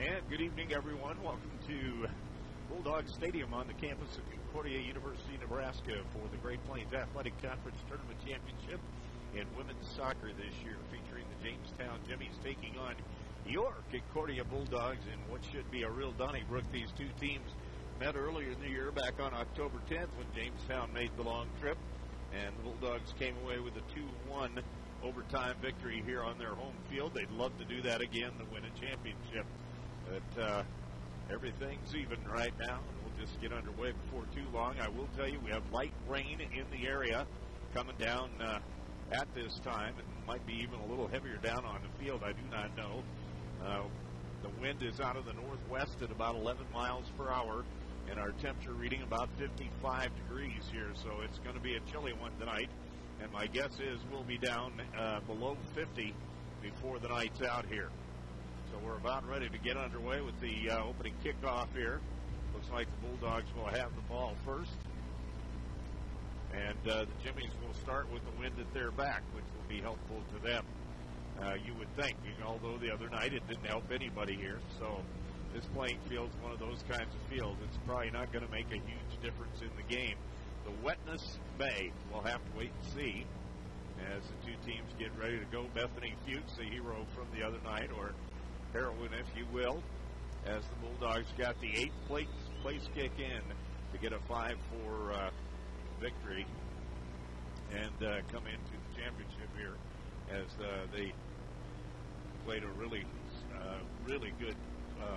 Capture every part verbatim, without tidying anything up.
And good evening, everyone. Welcome to Bulldog Stadium on the campus of Concordia University, Nebraska for the Great Plains Athletic Conference Tournament Championship in women's soccer this year, featuring the Jamestown Jimmies taking on your Concordia Bulldogs in what should be a real Donnybrook. These two teams met earlier in the year back on October tenth when Jamestown made the long trip, and the Bulldogs came away with a two one overtime victory here on their home field. They'd love to do that again to win a championship. But uh, everything's even right now. We'll just get underway before too long. I will tell you we have light rain in the area coming down uh, at this time. It might be even a little heavier down on the field. I do not know. Uh, the wind is out of the northwest at about eleven miles per hour, and our temperature reading about fifty-five degrees here. So it's going to be a chilly one tonight. And my guess is we'll be down uh, below fifty before the night's out here. So we're about ready to get underway with the uh, opening kickoff here. Looks like the Bulldogs will have the ball first. And uh, the Jimmies will start with the wind at their back, which will be helpful to them. Uh, you would think, although the other night it didn't help anybody here. So this playing field's one of those kinds of fields. It's probably not going to make a huge difference in the game. The wetness may. We'll have to wait and see as the two teams get ready to go. Bethany Fuchs, the hero from the other night, or heroine, if you will, as the Bulldogs got the eighth place, place kick in to get a five four uh, victory and uh, come into the championship here as uh, they played a really, uh, really good uh,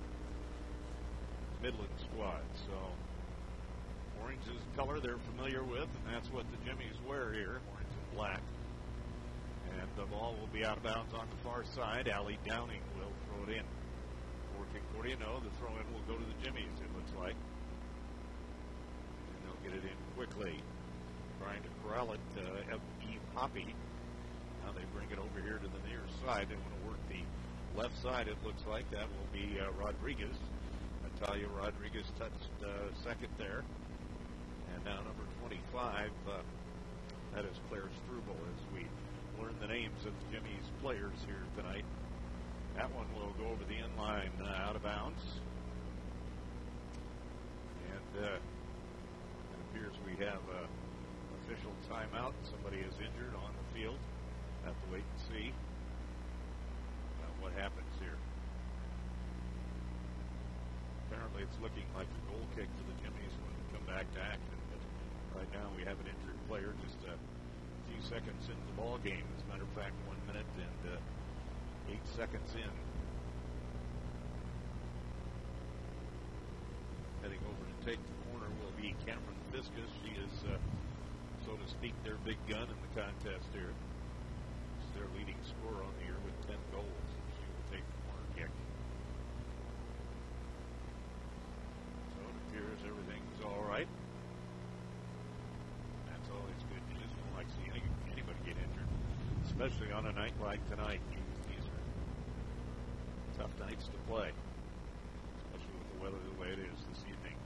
Midland squad. So orange is the color they're familiar with, and that's what the Jimmies wear here, orange and black. And the ball will be out of bounds on the far side. Allie Downing will throw it in for Concordia. No, the throw-in will go to the Jimmies, it looks like. And they'll get it in quickly. Trying to corral it, uh, Eve Hoppy. Now they bring it over here to the near side. They want to work the left side, it looks like. That will be uh, Rodriguez. Natalia Rodriguez touched uh, second there. And now number twenty-five, uh, that is Claire Struble, as we learn the names of the Jimmies players here tonight. That one will go over the inline uh, out of bounds. And uh, it appears we have an official timeout. Somebody is injured on the field. Have to wait and see uh, what happens here. Apparently it's looking like a goal kick for the Jimmies when they come back to action. But right now we have an injured player just uh, few seconds into the ball game. As a matter of fact, one minute and uh, eight seconds in. Heading over to take the corner will be Cameron Fiscus. She is, uh, so to speak, their big gun in the contest here. She's their leading scorer on the year with ten goals. She will take the corner kick. So it appears everything's all right. Especially on a night like tonight. These are tough nights to play, especially with the weather the way it is this evening.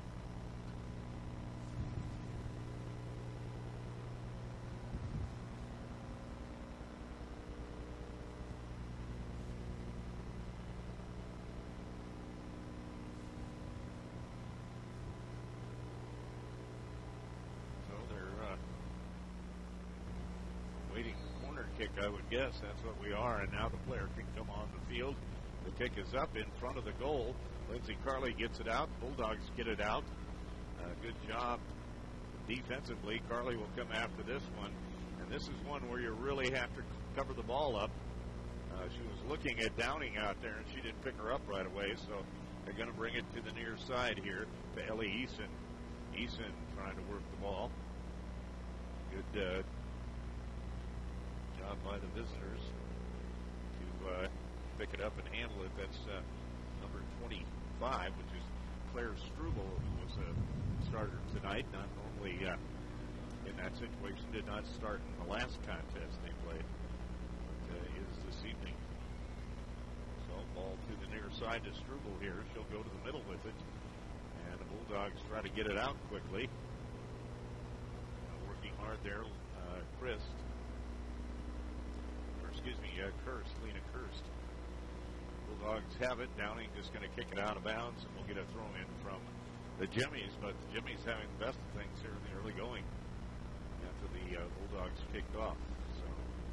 So they're uh, waiting. Kick, I would guess. That's what we are. And now the player can come on the field. The kick is up in front of the goal. Lindsay Carley gets it out. Bulldogs get it out. Uh, good job defensively. Carley will come after this one. And this is one where you really have to cover the ball up. Uh, she was looking at Downing out there, and she didn't pick her up right away. So they're going to bring it to the near side here to Ellie Eason. Eason trying to work the ball. Good uh, by the visitors to uh, pick it up and handle it. That's uh, number twenty-five, which is Claire Struble, who was a starter tonight. Not only uh, in that situation, did not start in the last contest they played, but uh, is this evening. So ball to the near side to Struble here. She'll go to the middle with it, and the Bulldogs try to get it out quickly. Uh, working hard there, uh, Christ. excuse me, uh, Kirst, Lena Kirst. Bulldogs have it. Downing just going to kick it out of bounds, and we'll get a throw in from the Jimmies. But the Jimmies having the best of things here in the early going after the uh, Bulldogs kicked off. So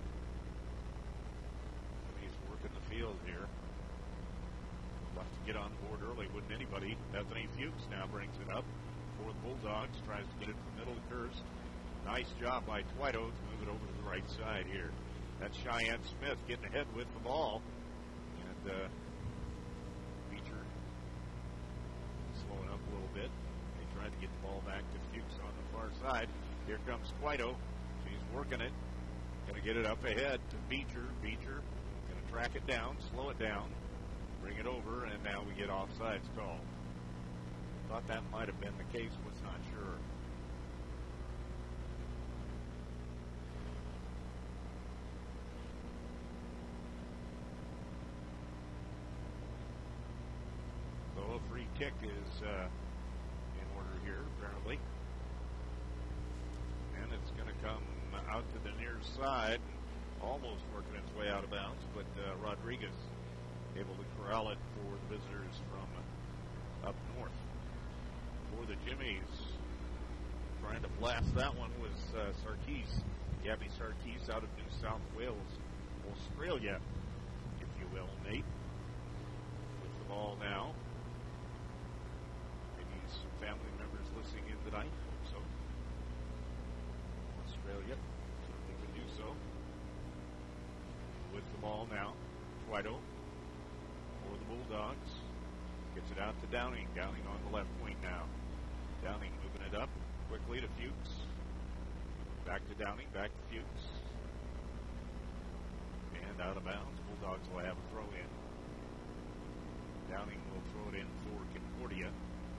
Jimmies working the field here. Left to get on board early, wouldn't anybody? Bethany Fuchs now brings it up for the Bulldogs. Tries to get it to the middle of Kirst. Nice job by Twito to move it over to the right side here. That's Cheyenne Smith getting ahead with the ball. And uh, Beecher slowing up a little bit. They tried to get the ball back to Fuchs on the far side. Here comes Twito. She's working it. Going to get it up ahead to Beecher. Beecher going to track it down, slow it down, bring it over, and now we get offsides call. Thought that might have been the case, was not sure. So a free kick is uh, in order here, apparently. And it's going to come out to the near side, almost working its way out of bounds, but uh, Rodriguez able to corral it for the visitors from up north. For the Jimmies, trying to blast that one was uh, Sarkis, Gabby Sarkis out of New South Wales, Australia, if you will, Nate. With the ball now. Maybe some family members listening in tonight. Hope so. Australia, certainly can do so. With the ball now, Twito for the Bulldogs. Gets it out to Downing. Downing on the left wing now. Downing moving it up quickly to Fuchs. Back to Downing, back to Fuchs. And out of bounds. Bulldogs will have a throw in. Downing will throw it in for Concordia.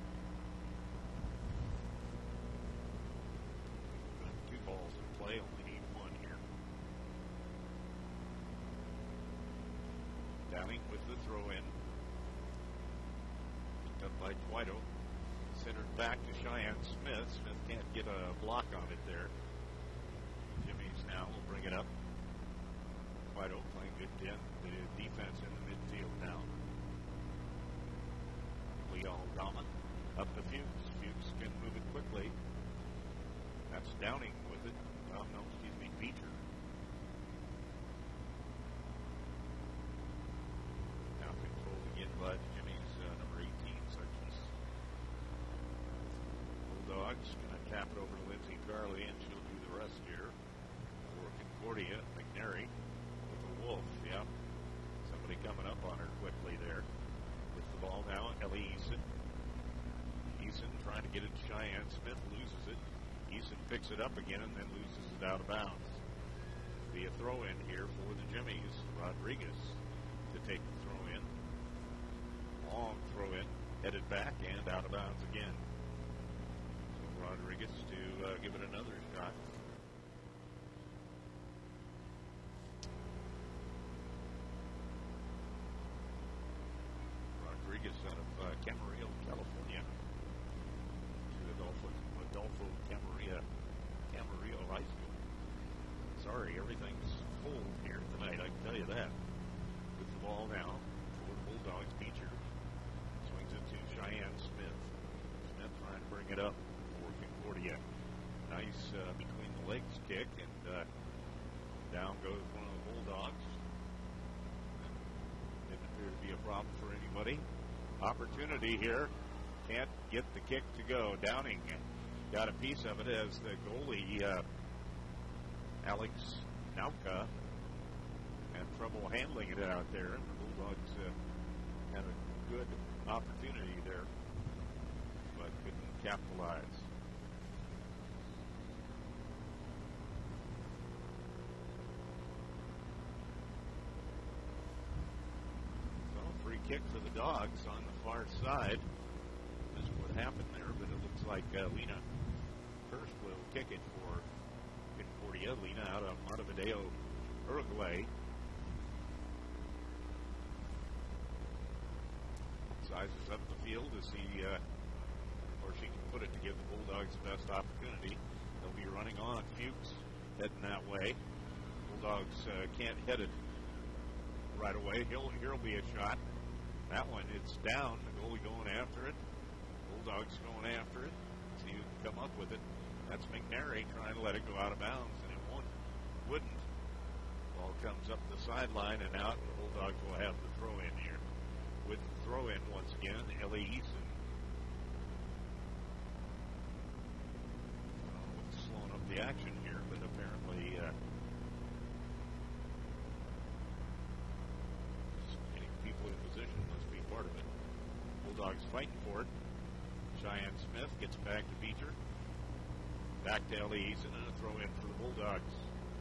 Two balls in play, only need one here. Downing with the throw in. Picked up by Twito. Centered back to Cheyenne Smith. Smith can't get a block on it there. Jimmy's now will bring it up. Twito playing good den, the defense in the midfield now. Leal Dama up to Fuchs. Fuchs can move it quickly. That's Downing with it. Oh, no, excuse me, Beecher. Now controlled again by Jimmy's uh, number eighteen, Sarkis. Bulldogs going to tap it over to Lindsay Carley, and she'll do the rest here. For Concordia, McNary with the Wolf. Yep. Somebody coming up on her quickly there. With the ball now, Ellie Eason. Eason trying to get it to Cheyenne Smith, loses it. Eason picks it up again and then loses it out of bounds. Be a throw in here for the Jimmies. Rodriguez to take the throw in. Long throw in, headed back and out of bounds again. So Rodriguez to uh, give it another shot. Rodriguez out of uh, Camarillo, California. To Adolfo, Adolfo Camarillo, Camarillo High School. Sorry, everything's full here tonight, I can tell you that. With the ball now for the Bulldogs, Beecher. Swings it to Cheyenne Smith. Smith trying to bring it up for Concordia. Nice uh, between the legs kick, and uh, down goes one of the Bulldogs. Didn't appear to be a problem for anybody. Opportunity here. Can't get the kick to go. Downing got a piece of it as the goalie, uh, Alex Nauka, had trouble handling it out there. And the Bulldogs uh, had a good opportunity there, but couldn't capitalize. So, free kick for the Dogs on the far side. This is what happened there, but it looks like uh, Lena first will kick it for Concordia. Lena out of Montevideo, Uruguay. Sizes up the field to see uh, where she can put it to give the Bulldogs the best opportunity. They'll be running on. Fuchs heading that way. Bulldogs uh, can't hit it right away. He'll, here'll be a shot. That one, it's down. The goalie going after it. Bulldogs going after it. See who can come up with it. That's McNary trying to let it go out of bounds, and it won't, wouldn't. Ball comes up the sideline and out, and the Bulldogs will have the throw in here. With the throw in once again, Ellie Eason. Oh, slowing up the action here, but apparently uh, getting people in position must be part of it. Bulldogs fighting for it. Cheyenne Smith gets back to Beecher. Back to Ellie Eason and a throw in for the Bulldogs.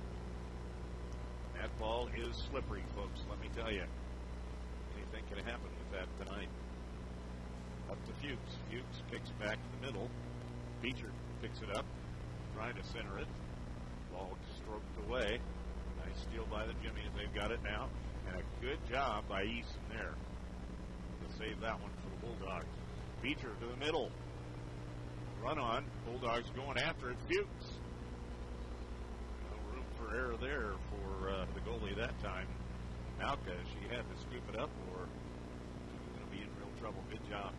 That ball is slippery, folks, let me tell you. Anything can happen with that tonight. Up to Fuchs. Fuchs kicks back to the middle. Beecher picks it up, trying to center it. Ball stroked away. Nice steal by the Jimmies. They've got it now. And a good job by Easton there to save that one for the Bulldogs. Beecher to the middle. Run on. Bulldogs going after it. Fuchs. No room for error there for uh, the goalie that time. Malka, she had to scoop it up or she was going to be in real trouble. Good job.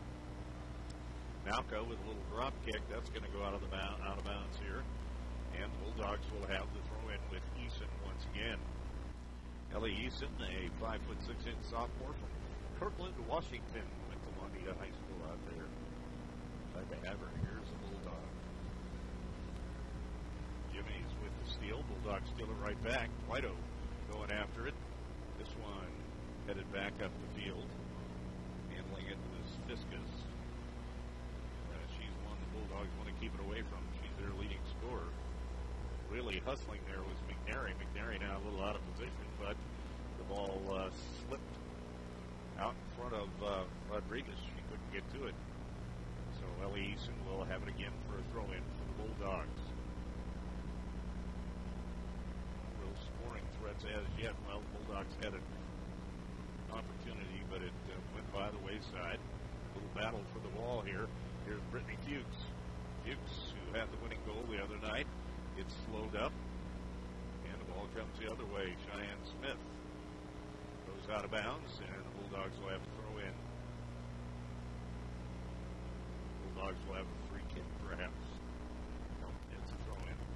Malka with a little drop kick. That's going to go out of the bound, out of bounds here. And the Bulldogs will have the throw in with Eason once again. Ellie Eason, a five foot six inch sophomore from Kirkland, Washington. Went to Londia High School out there. Glad to have her. Here's the Bulldog. Jimmy's with the steal. Bulldogs steal it right back. Whiteau going after it. This one headed back up the field. Handling it was Fiskus. Uh, she's one the Bulldogs want to keep it away from. She's their leading scorer. Really hustling there was McNary. McNary now a little out of position, but the ball uh, slipped out in front of uh, Rodriguez. She couldn't get to it. So Ellie Eason will have it again for a throw-in for the Bulldogs. Real scoring threats as yet. Well, the Bulldogs had an opportunity, but it uh, went by the wayside. A little battle for the ball here. Here's Brittany Fuchs. Fuchs, who had the winning goal the other night, gets slowed up, and the ball comes the other way. Cheyenne Smith goes out of bounds, and the Bulldogs will have to throw in. Bulldogs will have a free kick, perhaps. No, it's a throw in.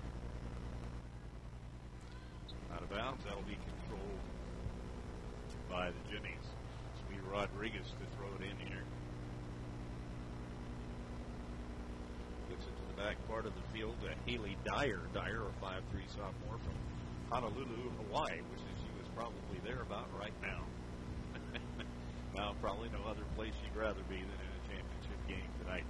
Out of bounds, that'll be controlled by the Jimmies. It's be Rodriguez to throw it in here. Gets it to the back part of the field. Uh, Haley Dyer. Dyer, a five three sophomore from Honolulu, Hawaii, which is she was probably there about right now. Now, probably no other place she'd rather be than in a championship game tonight.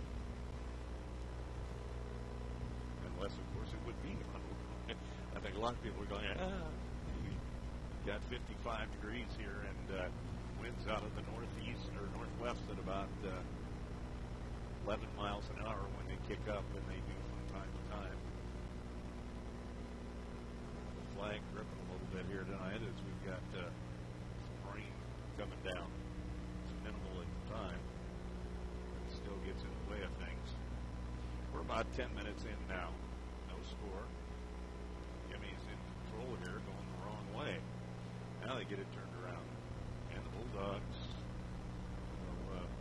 Unless, of course, it would be Honolulu. I think a lot of people are going, ah, we got fifty-five degrees here and uh, winds out of the northeast or northwest at about uh, eleven miles an hour when they kick up, and they do from time to time. The flag dripping a little bit here tonight as we've got uh, some rain coming down. It's minimal at the time, but it still gets in the way of things. We're about ten minutes in now. No score. Jimmy's in control here, going the wrong way. Now they get it turned around. And the Bulldogs will uh,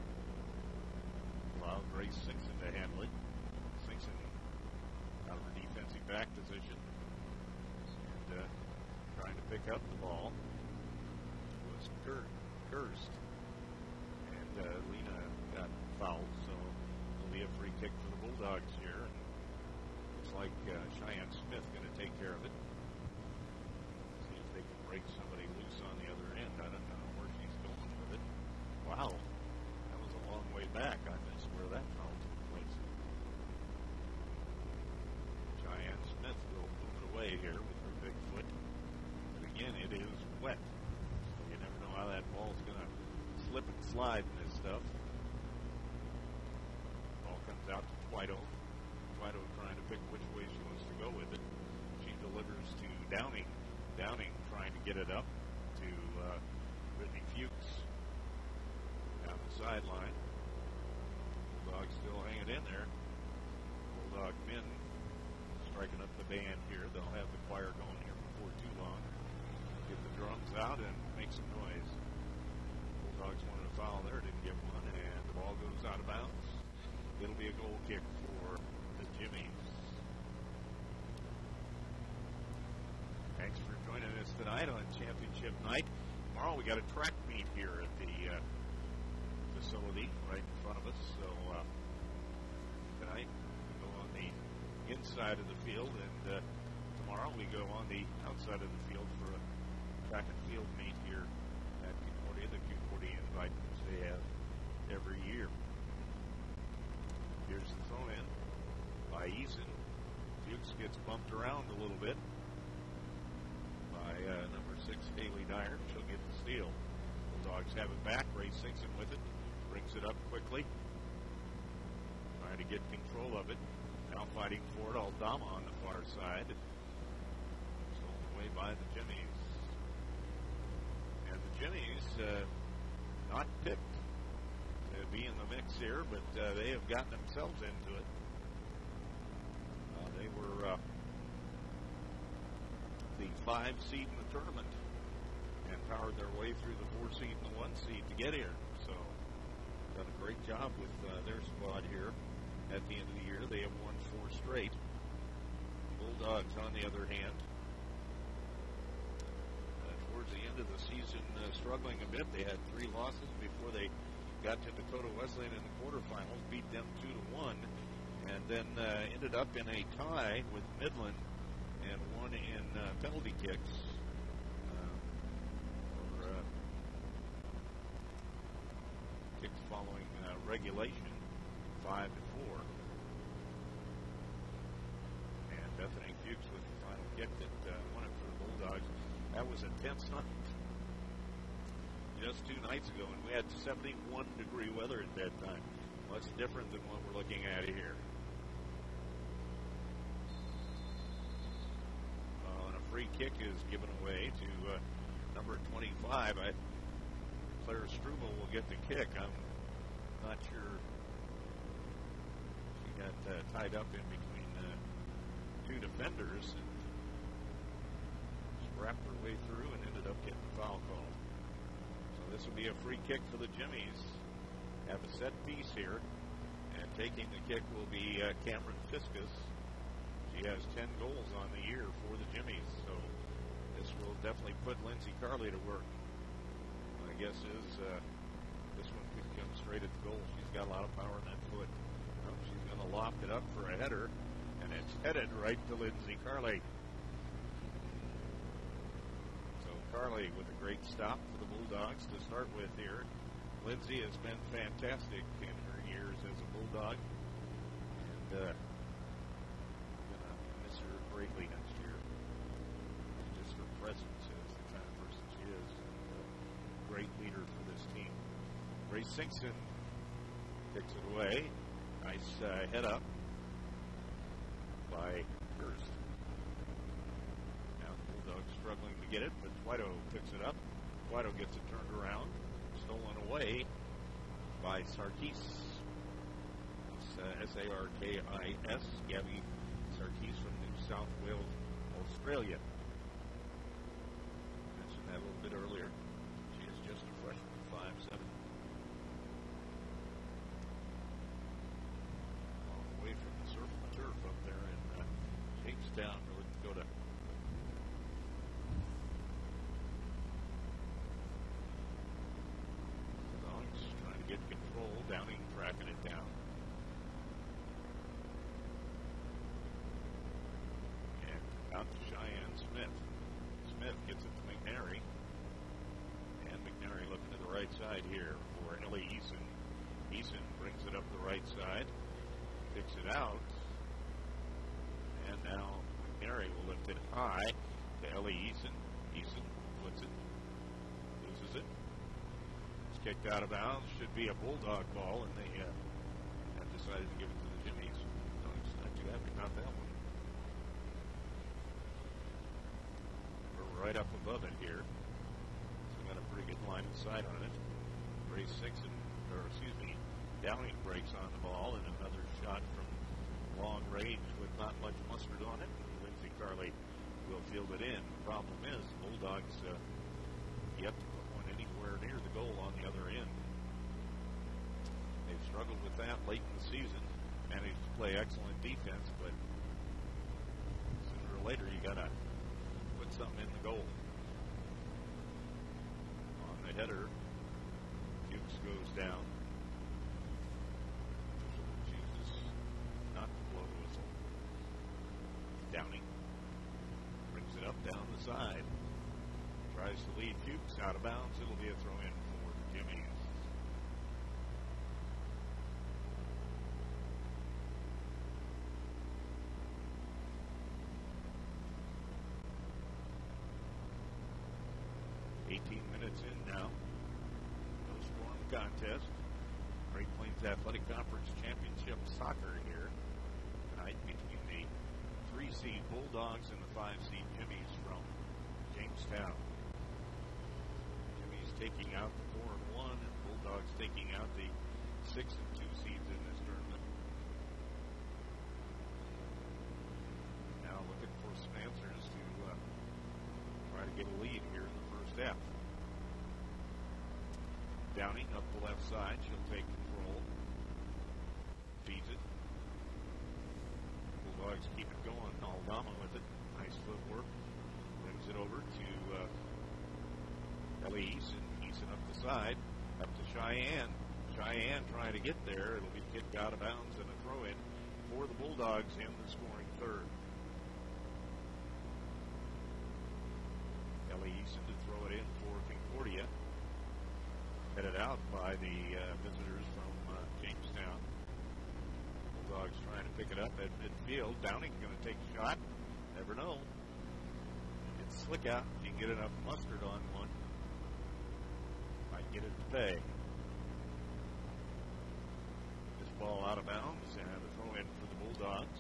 allow Grace Singson to handle it. Singson out of the defensive back position. And uh, trying to pick up the ball was Kurt, Kirst. And uh, Lena got fouled, so it'll be a free kick for the Bulldogs here. And looks like uh, Cheyenne Smith going to take care of it. See if they can break somebody loose on the other end. I don't know where she's going with it. Wow, that was a long way back. I missed where that foul took place. Cheyenne Smith will move it away here with her big foot. But again, it is wet. So you never know how that ball's going to slip and slide in this stuff. Ball comes out to Whiteau. Whiteau trying to pick which way she wants to go with it. She delivers to Downing. Downing trying to get it up to uh, Brittany Fuchs down the sideline. Bulldogs still hanging in there. Bulldog men striking up the band here. They'll have the choir going here before too long. Get the drums out and make some noise. Bulldogs wanted a foul there, didn't get one, and the ball goes out of bounds. It'll be a goal kick for the Jimmies. Thanks for joining us tonight on championship night. Tomorrow we got a track meet here at the uh, facility right in front of us. So uh, tonight we go on the inside of the field, and uh, tomorrow we go on the outside of the field for a track and field meet here at Concordia, the Concordia invite which they have every year. Here's the throw in by Eason. Fuchs gets bumped around a little bit by uh, number six, Haley Dyer. She'll get the steal. Bulldogs have it back. Ray Singson with it. Brings it up quickly. Trying to get control of it. Now fighting for it. Aldama on the far side. Stolen away by the Jimmies. And the Jimmies uh, not picked to be in the mix here, but uh, they have gotten themselves into it. Uh, they were uh, the five seed in the tournament and powered their way through the four seed and the one seed to get here. So, done a great job with uh, their squad here. At the end of the year, they have won four straight. Bulldogs, on the other hand, uh, towards the end of the season, uh, struggling a bit. They had three losses before they got to Dakota Wesleyan in the quarterfinals, beat them two to one, and then uh, ended up in a tie with Midland and won in uh, penalty kicks uh, or uh, kicks following uh, regulation, five to four. And Bethany Fuchs with the final kick that uh, won it for the Bulldogs. That was a tense night just two nights ago, and we had seventy-one degree weather at that time. Much different than what we're looking at here. Uh, and a free kick is given away to uh, number twenty-five. I, Claire Struble will get the kick. I'm not sure. She got uh, tied up in between uh, two defenders and wrapped her way through and ended up getting the foul call. This will be a free kick for the Jimmies. Have a set piece here, and taking the kick will be uh, Cameron Fiskus. She has ten goals on the year for the Jimmies, so this will definitely put Lindsay Carley to work. My guess is uh, this one could come straight at the goal. She's got a lot of power in that foot. Well, she's going to loft it up for a header, and it's headed right to Lindsay Carley. Carley with a great stop for the Bulldogs to start with here. Lindsay has been fantastic in her years as a Bulldog, and uh, gonna miss her greatly next year. Just her presence as the kind of person she is. A great leader for this team. Ray Singson picks it away. Nice uh, head up by Hurst. Struggling to get it, but Twido picks it up. Twido gets it turned around, stolen away by Sarkis. It's uh, S A R K I S, Gabby Sarkis from New South Wales, Australia. I mentioned that a little bit earlier. She is just a freshman, five seven. All the way from the surf and turf up there in uh, Jamestown, North Dakota. Get control. Downing tracking it down. And out to Cheyenne Smith. Smith gets it to McNary. And McNary looking to the right side here for Ellie Eason. Eason brings it up the right side. Picks it out. And now McNary will lift it high to Ellie Eason. Eason puts it. Loses it. Kicked out of bounds. Should be a Bulldog ball, and they uh, have decided to give it to the Jimmies. No, it's not too happy about that one. We're right up above it here. So we got a pretty good line of sight on it. Ray Singson, or excuse me, Downing breaks on the ball, and another shot from long range with not much mustard on it. Lindsay Carley will field it in. The problem is, Bulldogs uh, yet to put one anywhere near the goal on the other end. that late in the season. Managed to play excellent defense, but sooner or later you got to put something in the goal. On the header, Hughes goes down. Chooses not to blow the whistle. Downing brings it up down the side. Tries to lead Hughes out of bounds. It'll be a throw in for Jimmy. eighteen minutes in now. No scoring contest. Great Plains Athletic Conference Championship soccer here tonight between the three seed Bulldogs and the five seed Jimmies from Jamestown. Jimmies taking out the four and one, and Bulldogs taking out the six and two seeds in this tournament. Now looking for some answers to uh, try to get a lead here in the first half. Downing up the left side. She'll take control. Feeds it. Bulldogs keep it going. Aldama with it. Nice footwork. Brings it over to uh, Ellie Eason. Eason up the side. Up to Cheyenne. Cheyenne trying to get there. It'll be kicked out of bounds and a throw in for the Bulldogs in the scoring third. Ellie Eason to throw it in for Concordia. Headed out by the uh, visitors from uh, Jamestown. Bulldogs trying to pick it up at midfield. Downing's going to take a shot. Never know. It's slick out. You can get enough mustard on one. Might get it to pay. This ball out of bounds and a throw in for the Bulldogs.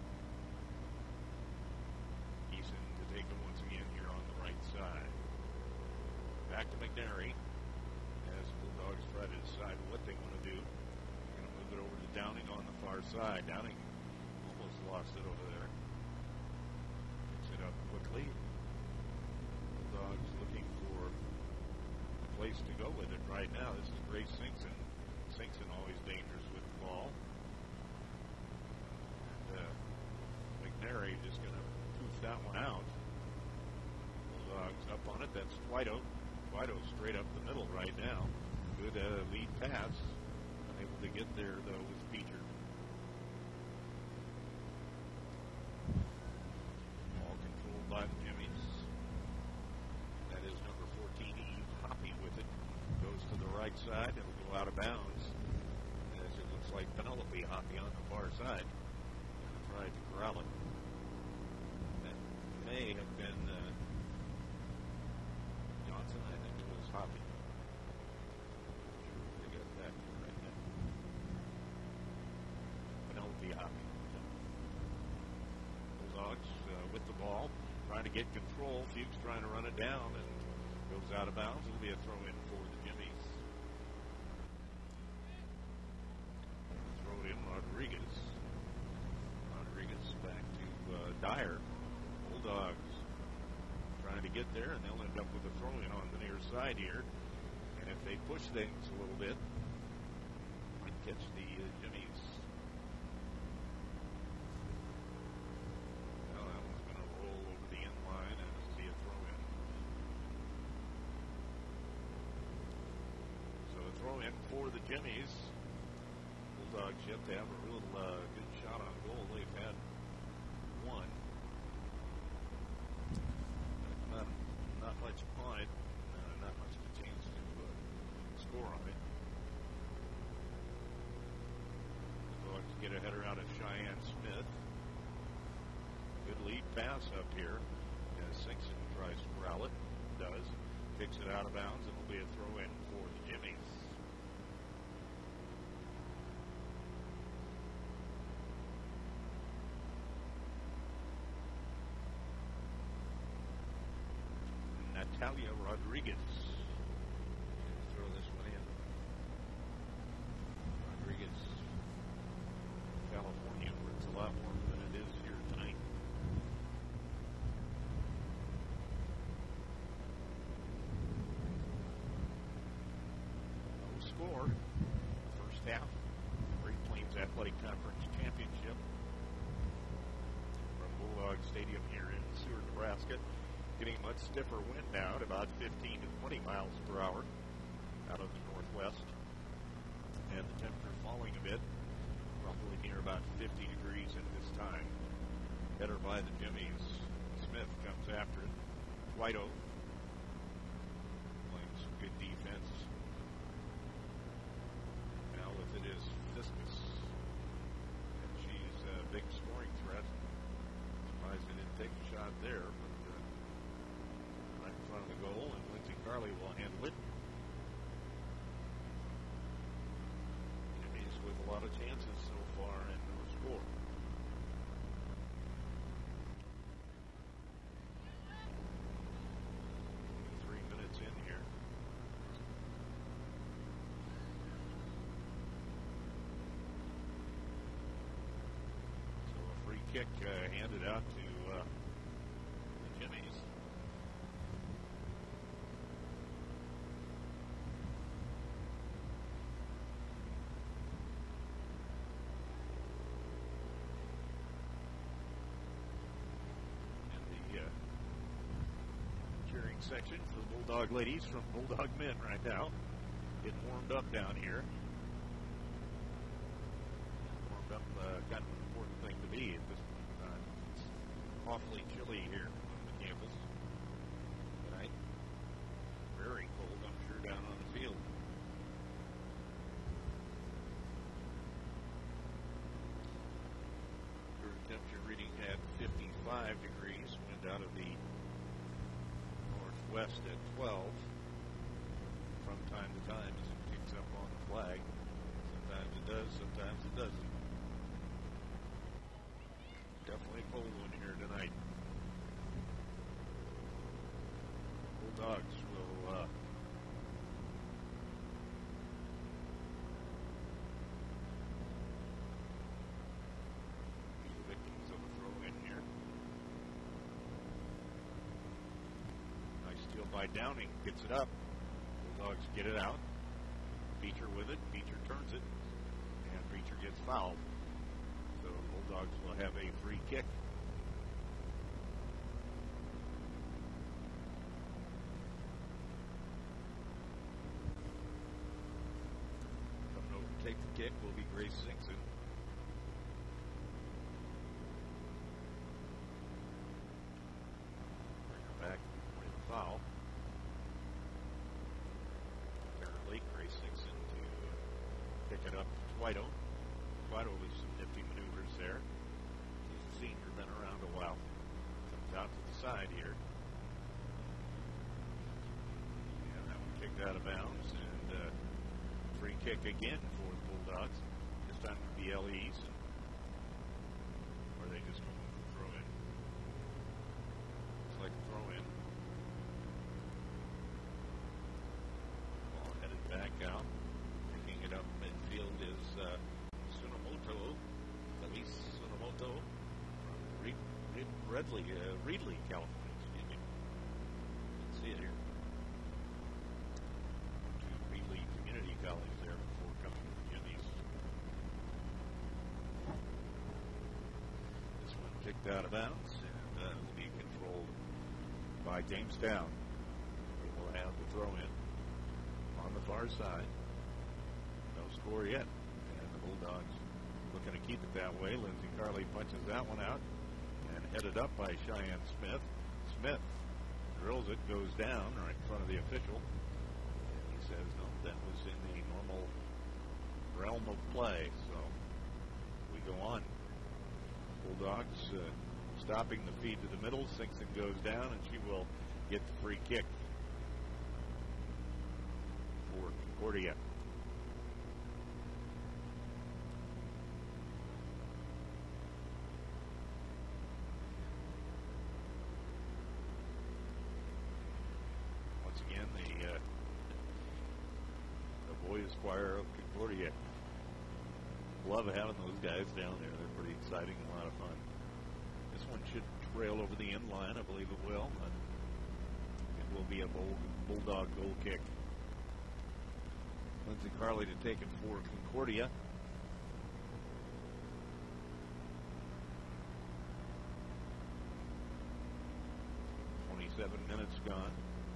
Eason to take it once again here on the right side. Back to McNary. As Bulldogs try to decide what they want to do. They're going to move it over to Downing on the far side. Downing almost lost it over there. Picks it up quickly. Bulldogs looking for a place to go with it right now. This is Grace Sinkson. Sinkson always dangerous with the ball. And uh, McNary just going to poof that one out. Bulldogs up on it. That's Twido. Twido straight up the middle right now. Good uh, lead pass. Unable to get there, though, with Beecher. Ball controlled by the Jimmies. That is number fourteen, Eve Hoppy with it. Goes to the right side. It'll go out of bounds. As it looks like Penelope Hoppy on the far side. Tried to corral it. That may have been uh, Johnson. I think it was Hoppy. They got that right now. Penelope Hoppy. Bulldogs uh, with the ball, trying to get control. Fuchs trying to run it down and goes out of bounds. It'll be a throw in for the Jimmies. Throw it in Rodriguez. Rodriguez back to uh, Dyer. Bulldogs trying to get there, and they'll end up with a throw in on the near side here. And if they push things a little bit, might catch the uh, Jimmies. Well, that one's going to roll over the end line, and it'll be a throw in. So a throw in for the Jimmies. Bulldogs yet to have a real uh, good shot on goal. They've had one. Not, not much on it. Uh, not much of a chance to uh, score on it. Bulldogs get a header out of Cheyenne Smith. Good lead pass up here. As Sinkson tries to corral it. Does. Kicks it out of bounds. It'll be a throw in for the Jimmies. Natalia Rodriguez. Throw this one in. Rodriguez, California, where it's a lot warmer than it is here tonight. No score. First half, Conference Championship from Bulldog Stadium here in Seward, Nebraska. Getting a much stiffer wind now at about fifteen to twenty miles per hour out of the northwest. And the temperature falling a bit, probably near about fifty degrees at this time. Header by the Jimmies. Smith comes after it. Whiteoak playing some good defense. Now with it is Fiskus. And she's a big scoring threat. Surprised they didn't take a shot there, but uh, right in front of the goal, and Lindsay Carley will handle it. Jimmies with a lot of chances so far and no score. Kick uh, handed out to uh, the Jimmies. And the uh, cheering section for the Bulldog ladies from Bulldog men right now. Getting warmed up down here. Warmed up, uh, kind of an important thing to be at this time. It's awfully chilly here on the campus tonight. Very cold, I'm sure, down on the field. Current temperature reading at fifty-five degrees. Wind out of the northwest at twelve. From time to time as it kicks up on the flag. Sometimes it does, sometimes it doesn't. Definitely a cold one here tonight. Bulldogs will uh, be the victims of a throw-in here. Nice steal by Downing. Gets it up. Bulldogs get it out. Beecher with it. Beecher turns it. And Beecher gets fouled. So Bulldogs will have a free kick. Coming over to take the kick will be Grace Singson. Bring her back with the foul. Apparently, Grace Singson to pick it up to Whiteoak. Whiteoak with some nifty maneuvers there. He's a senior, been around a while. Comes out to the side here. And that one kicked out of bounds. And uh, free kick again for the Bulldogs. This time with the L Es. Or are they just going for throw in? Looks like a throw in. Ball headed back out. Picking it up midfield is uh, Tsunomoto, Elise Tsunomoto from Reed, Reed, Redley, uh, Reedley, California. Excuse me. You can see it here. To Reedley Community College there before coming to the Jimmies. This one kicked out of bounds and uh, will be controlled by Jamestown. We will have the throw in on the far side. No score yet. Bulldogs looking to keep it that way. Lindsay Carley punches that one out and headed up by Cheyenne Smith. Smith drills it, goes down right in front of the official. And he says, no, that was in the normal realm of play. So we go on. Bulldogs uh, stopping the feed to the middle. Singson goes down, and she will get the free kick for Concordia. Again, the, uh, the boys choir of Concordia. Love having those guys down there. They're pretty exciting and a lot of fun. This one should trail over the end line. I believe it will. And it will be a bull, Bulldog goal kick. Lindsay Carley to take it for Concordia. Seven minutes gone.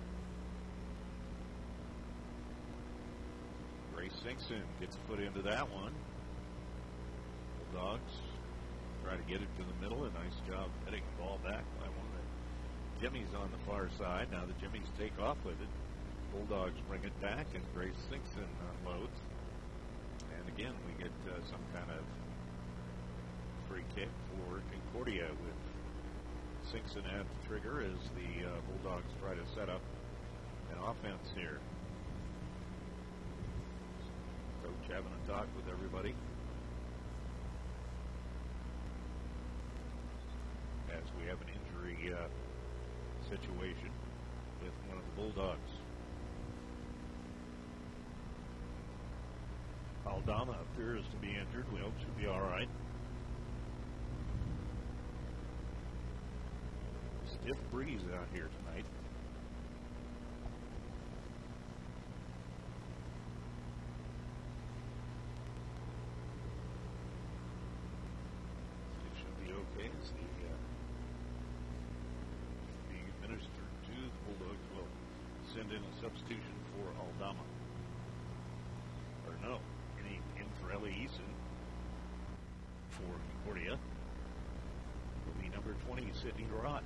Grace Sinkson gets a foot into that one. Bulldogs try to get it to the middle. A nice job heading the ball back by one of the Jimmies on the far side. Now the Jimmies take off with it. Bulldogs bring it back, and Grace Sinkson unloads. And again, we get uh, some kind of free kick for Concordia with Sinkson at the trigger as the uh, Bulldogs try to set up an offense here. Coach having a talk with everybody as we have an injury uh, situation with one of the Bulldogs. Aldama appears to be injured. We hope she'll be all right. Stiff breeze out here tonight. It should be okay as the uh, being administered to the Bulldogs. Will send in a substitution for Aldama. Or no, any Infrelli Eason for Concordia. Will be number twenty, Sydney Ross.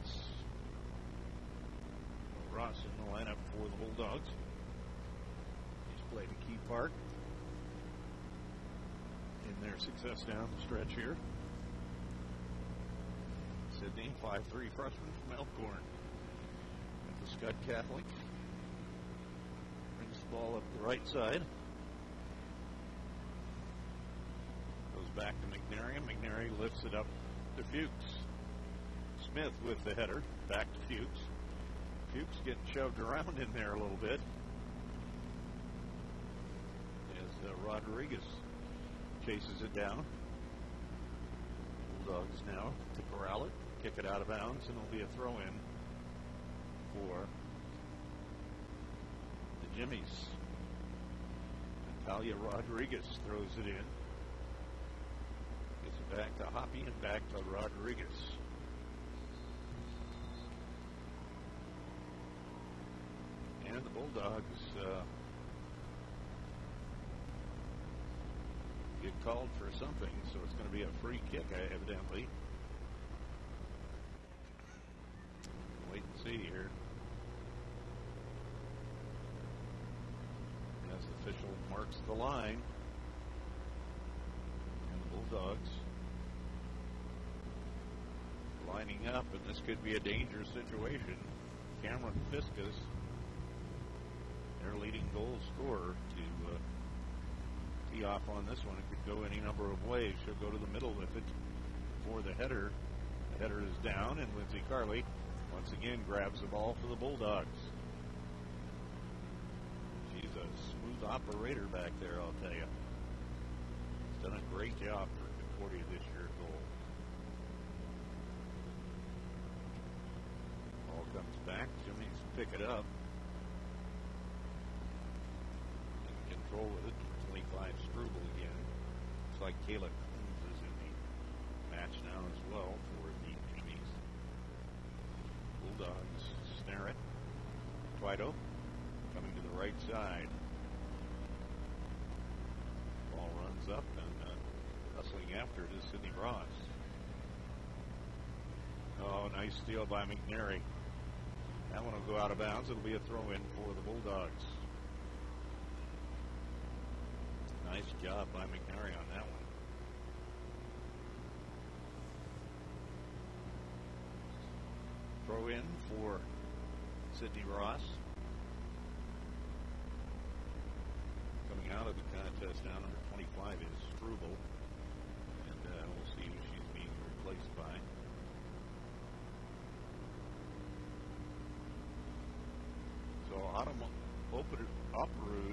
Ross in the lineup for the Bulldogs. He's played a key part in their success down the stretch here. Sydney, five three freshman from Elkhorn at the Scott Catholic. Brings the ball up the right side. Goes back to McNary. McNary lifts it up to Fuchs. Smith with the header. Back to Fuchs. Fuchs getting shoved around in there a little bit as uh, Rodriguez chases it down. Bulldogs now to corral it, kick it out of bounds, and it'll be a throw-in for the Jimmies. Natalia Rodriguez throws it in. Gets it back to Hoppy and back to Rodriguez. And the Bulldogs uh, get called for something, so it's going to be a free kick, evidently. Wait and see here. As the official marks the line. And the Bulldogs lining up, and this could be a dangerous situation. Cameron Fiscus, their leading goal scorer, to uh, tee off on this one. It could go any number of ways. She'll go to the middle with it for the header. The header is down, and Lindsay Carley once again grabs the ball for the Bulldogs. She's a smooth operator back there, I'll tell you. She's done a great job for Concordia this year at goal. Ball comes back. Jimmy's pick it up. Control with it. twenty-five Struble again. Looks like Kayla Coons is in the match now as well for the Jimmies. Bulldogs snare it. Twido coming to the right side. Ball runs up, and uh, hustling after it is Sydney Ross. Oh, nice steal by McNary. That one will go out of bounds. It'll be a throw-in for the Bulldogs. Nice job by McNary on that one. Throw in for Sydney Ross. Coming out of the contest now, number twenty-five is Struble. And uh, we'll see who she's being replaced by. So Autumn Opperud.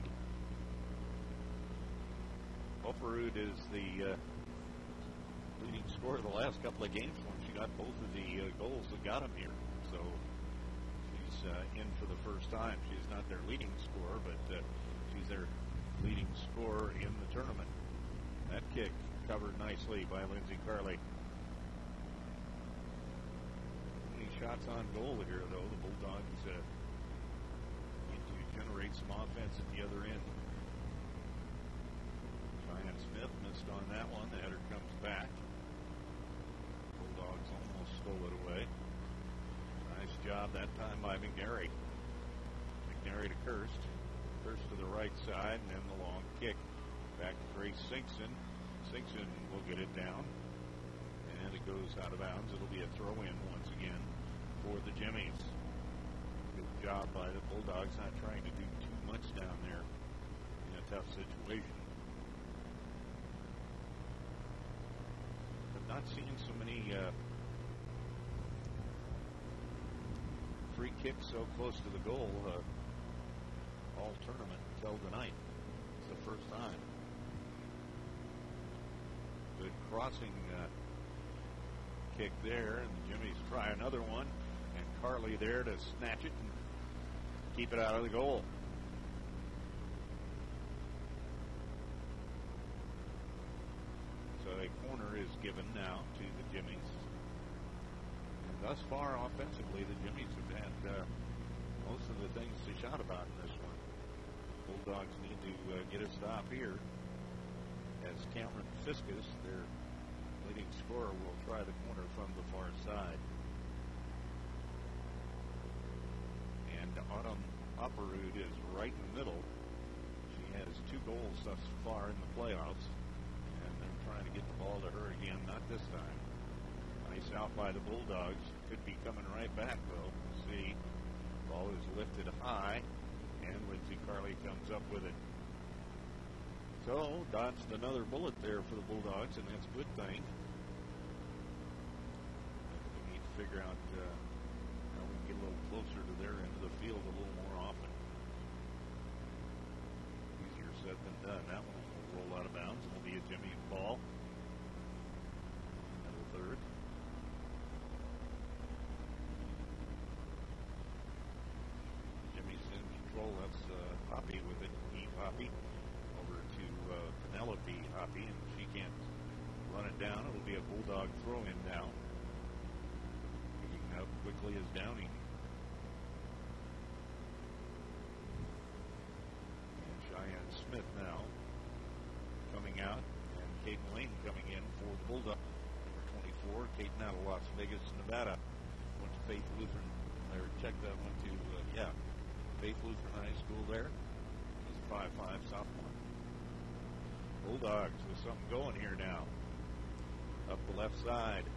Opperud is the uh, leading scorer of the last couple of games when she got both of the uh, goals that got him here. So she's uh, in for the first time. She's not their leading scorer, but uh, she's their leading scorer in the tournament. That kick covered nicely by Lindsay Carley. Any shots on goal here, though. The Bulldogs uh, need to generate some offense at the other end. Ryan Smith missed on that one. The header comes back. Bulldogs almost stole it away. Nice job that time by McNary. McNary to Kirst. Kirst to the right side, and then the long kick back to Grace Sinkson. Sinkson will get it down, and it goes out of bounds. It'll be a throw-in once again for the Jimmies. Good job by the Bulldogs, not trying to do too much down there in a tough situation. But not seeing so many uh, free kicks so close to the goal uh, all tournament until tonight. It's the first time. Good crossing uh, kick there, and the Jimmies try another one, and Carly there to snatch it and keep it out of the goal. So a corner is given now to the Jimmies. And thus far, offensively, the Jimmies have had uh, most of the things to shout about in this one. Bulldogs need to uh, get a stop here, as Cameron Fiskus, their leading scorer, will try the corner from the far side. And Autumn Upperud is right in the middle. She has two goals thus far in the playoffs, and they're trying to get the ball to her again. Not this time. Nice out by the Bulldogs. Could be coming right back, though. We'll see. Ball is lifted high, and Lindsay Carly comes up with it. So, dodged another bullet there for the Bulldogs, and that's a good thing. We need to figure out uh, how we can get a little closer to their end of the field a little more often. Easier said than done. That one will roll out of bounds. It will be a Jimmy ball. And the third. Jimmy's in control. That's uh, Hoppy with it. Eve Hoppy. Over to uh, Penelope Hoppy, and she can't run it down. It'll be a Bulldog throw-in now. Picking up quickly as Downing. And Cheyenne Smith now coming out, and Kate Lane coming in for the Bulldog. Number twenty-four, Kate out of Las Vegas, Nevada. Went to Faith Lutheran, or checked that, went to, uh, yeah, Faith Lutheran High School there. She's a five five sophomore. Bulldogs with something going here now. Up the left side.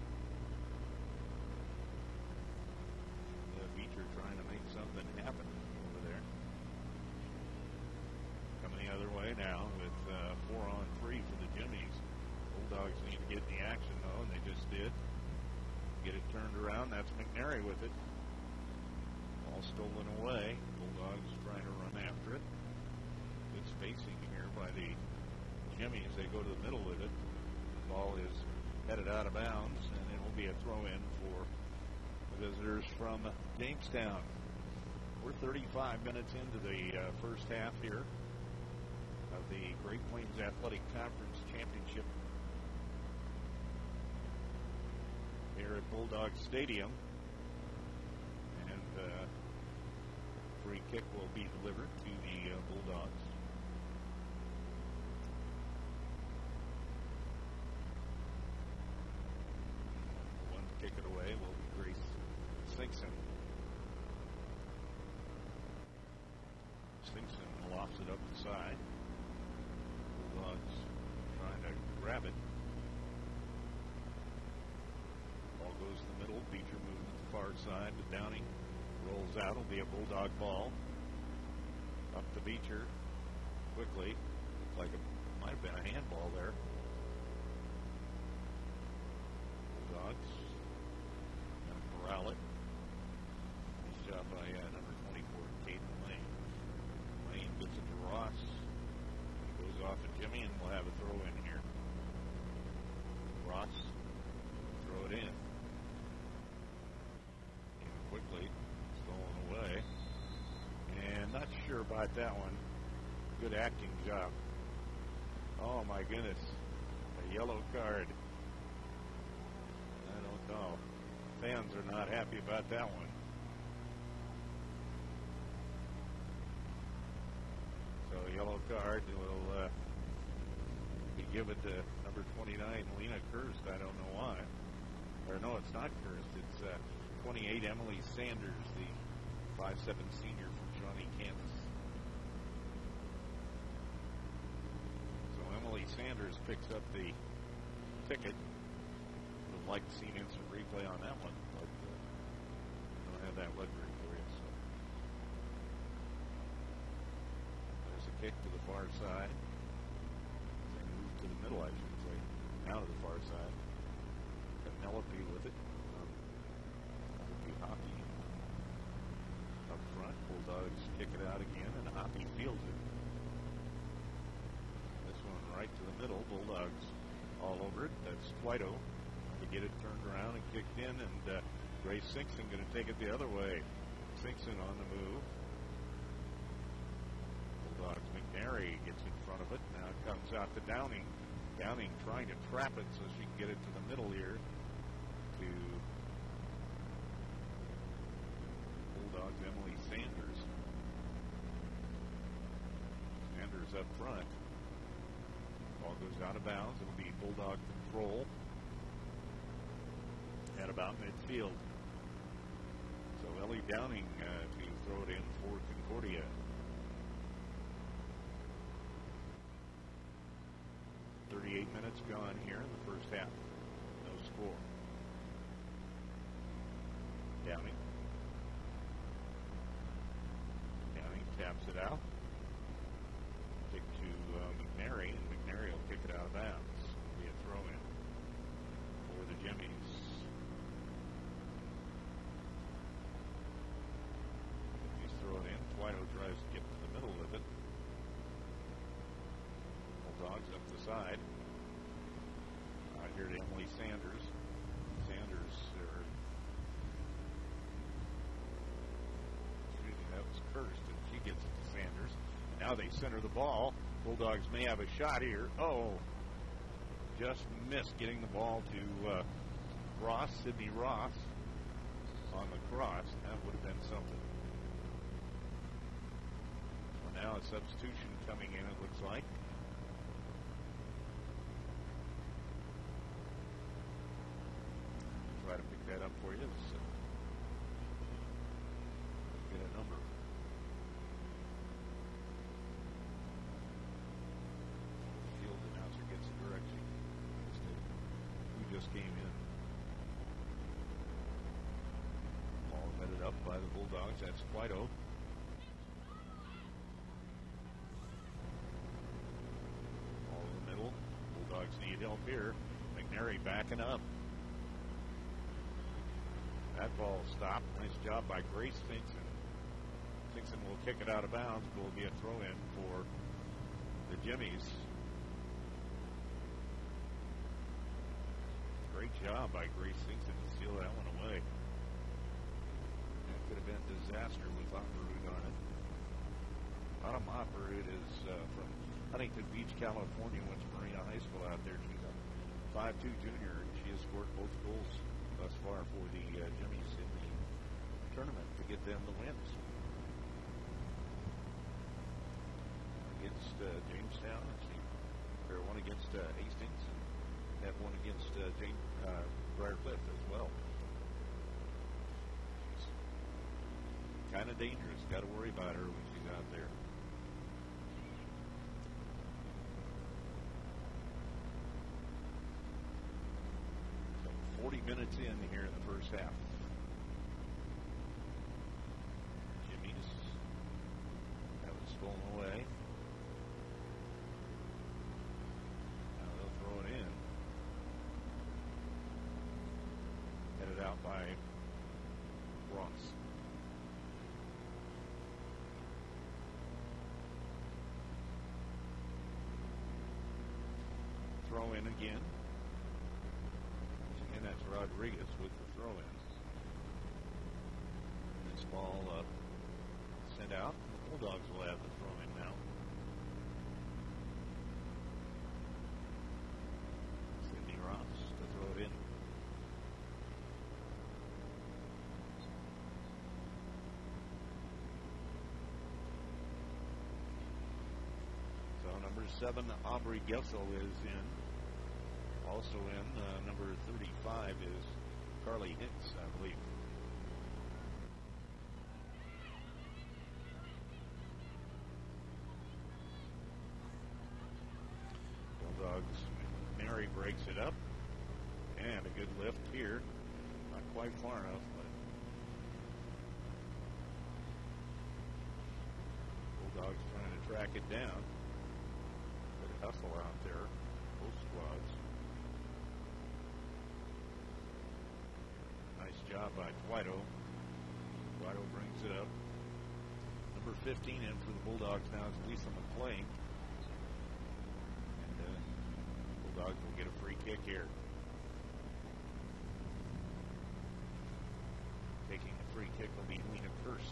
The Beecher trying to make something happen over there. Coming the other way now with uh, four on three for the Jimmies. Bulldogs need to get in the action, though, and they just did. Get it turned around. That's McNary with it. Ball stolen away. Bulldogs trying to run after it. Good spacing here by the Jimmies. They go to the middle with it. The ball is headed out of bounds, and it will be a throw-in for the visitors from Jamestown. We're thirty-five minutes into the uh, first half here of the Great Plains Athletic Conference Championship here at Bulldog Stadium. And uh, free kick will be delivered to the uh, Bulldogs. Kick it away will be Grace Sinkson. Sinkson lofts it up the side. Bulldogs trying to grab it. Ball goes to the middle. Beecher moves to the far side, but Downing rolls out. It'll be a Bulldog ball. Up to Beecher quickly. Looks like it might have been a handball there. Bulldogs corral it. Nice job by uh, number twenty-four, Kate Lane. Lane gets it to Ross. It goes off at Jimmy, and we'll have a throw in here. Ross, throw it in. And quickly, stolen away. And not sure about that one. Good acting job. Oh my goodness. A yellow card. I don't know. fans are not happy about that one. So yellow card will uh, be given to number twenty-nine, Lena Kirst. I don't know why. Or no, it's not Kirst. It's uh, twenty-eight, Emily Sanders, the five seven senior from Shawnee, Kansas. So Emily Sanders picks up the ticket. Would like to see an instant replay on that one, but uh, don't have that luxury for you. So there's a kick to the far side. They move to the middle, I should say. Now to the far side. Penelope with it. Um, that would be Hoppy up front. Bulldogs kick it out again, and Hoppy fields it. This one right to the middle. Bulldogs all over it. That's Twido to get it turned around and kicked in, and uh, Grace Sinkson going to take it the other way. Sinkson on the move. Bulldogs McNary gets in front of it. Now it comes out to Downing. Downing trying to trap it so she can get it to the middle here to Bulldogs Emily Sanders. Sanders up front. Ball goes out of bounds. It'll be Bulldog control at about midfield. So Ellie Downing uh, to throw it in for Concordia. thirty-eight minutes gone here in the first half. No score. Downing. Downing taps it out. Kick to uh, McNary, and McNary will kick it out of bounds. Be a throw in for the Jimmies. He's thrown in. Twido tries to get to the middle with it. Bulldogs up the side. Out here to Emily Sanders. Sanders, or excuse me, that was Kirst, and she gets it to Sanders. Now they center the ball. Bulldogs may have a shot here. Oh, just missed getting the ball to uh, Ross, Sydney Ross, on the cross. That would have been something. So now a substitution coming in, it looks like. Try to pick that up for you. So get a number. Field announcer gets the direction. Who just came in. Ball headed up by the Bulldogs. That's Twido. Ball in the middle. Bulldogs need help here. McNary backing up. That ball stopped. Nice job by Grace Sinkson. Sinkson will kick it out of bounds, but will be a throw-in for the Jimmies. Great job by Grace Sinkson to seal that one away. That could have been a disaster with Opperud on it. Autumn Opperud is uh, from Huntington Beach, California. Went to Marina High School out there. She's a five two junior, and she has scored both goals thus far for the uh, Jimmies in the tournament to get them the wins. Against uh, Jamestown, she, or one against uh, Hastings, and had one against uh, James, uh, Briarcliff as well. She's kind of dangerous. Got to worry about her when she's out there. forty minutes in here in the first half. Jimmy's that was stolen away. Now they'll throw it in. Headed out by Ross. Throw in again. And that's Rodriguez with the throw-in. This ball uh, sent out. The Bulldogs will have the throw-in now. Sydney Ross to throw it in. seven, Aubrey Gessel, is in. Also in, uh, number thirty-five is Carly Hicks, I believe. Bulldogs, Mary breaks it up. And a good lift here. Not quite far enough, but Bulldogs trying to track it down. Good hustle out there, both squads. Nice job by Guido. Guido brings it up. Number fifteen in for the Bulldogs now is Lisa McClain. And uh, Bulldogs will get a free kick here. Taking the free kick will be Lena Kirst.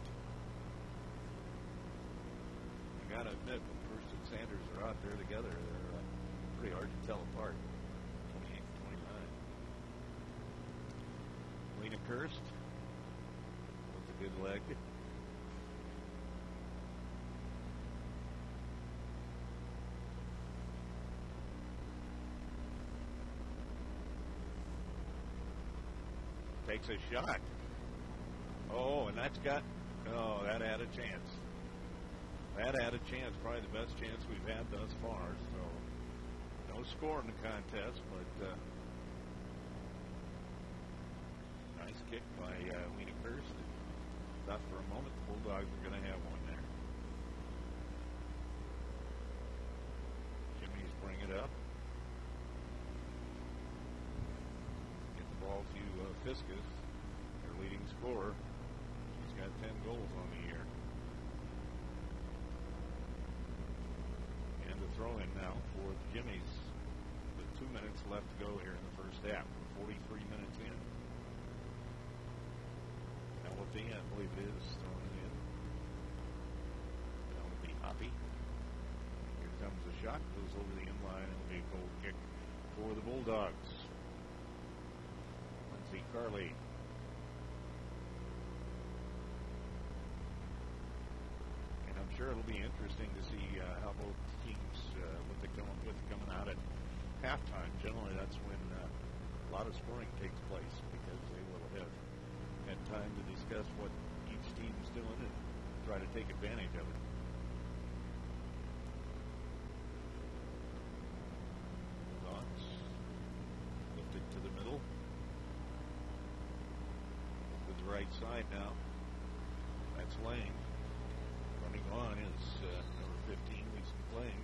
I gotta admit, when Kirst and Sanders are out there together, they're uh, pretty hard to tell apart. twenty-eight to twenty-nine. Lena Kirst with a good leg. Takes a shot. Oh, and that's got, oh, that had a chance. That had a chance, probably the best chance we've had thus far. So, no score in the contest, but uh, nice kick by uh, Lena Kirst. Thought for a moment the Bulldogs were going to have one there. Jimmy's bring it up. Get the ball to uh, Fiskus, their leading scorer. Got ten goals on the year. And the throw-in now for the Jimmies. With two minutes left to go here in the first half. forty-three minutes in. Now at the end, I believe it is, throwing it in. That would be Hoppy. Here comes the shot. Goes over the in line. It'll be a goal kick for the Bulldogs. Lindsay Carly. Sure, it'll be interesting to see uh, how both teams, uh, what they come up with coming out at halftime. Generally, that's when uh, a lot of scoring takes place because they will have had time to discuss what each team's doing and try to take advantage of it. Bulldogs lifted to the middle. To the right side now. That's Lang. Running on is uh, number fifteen, Lisa McClain.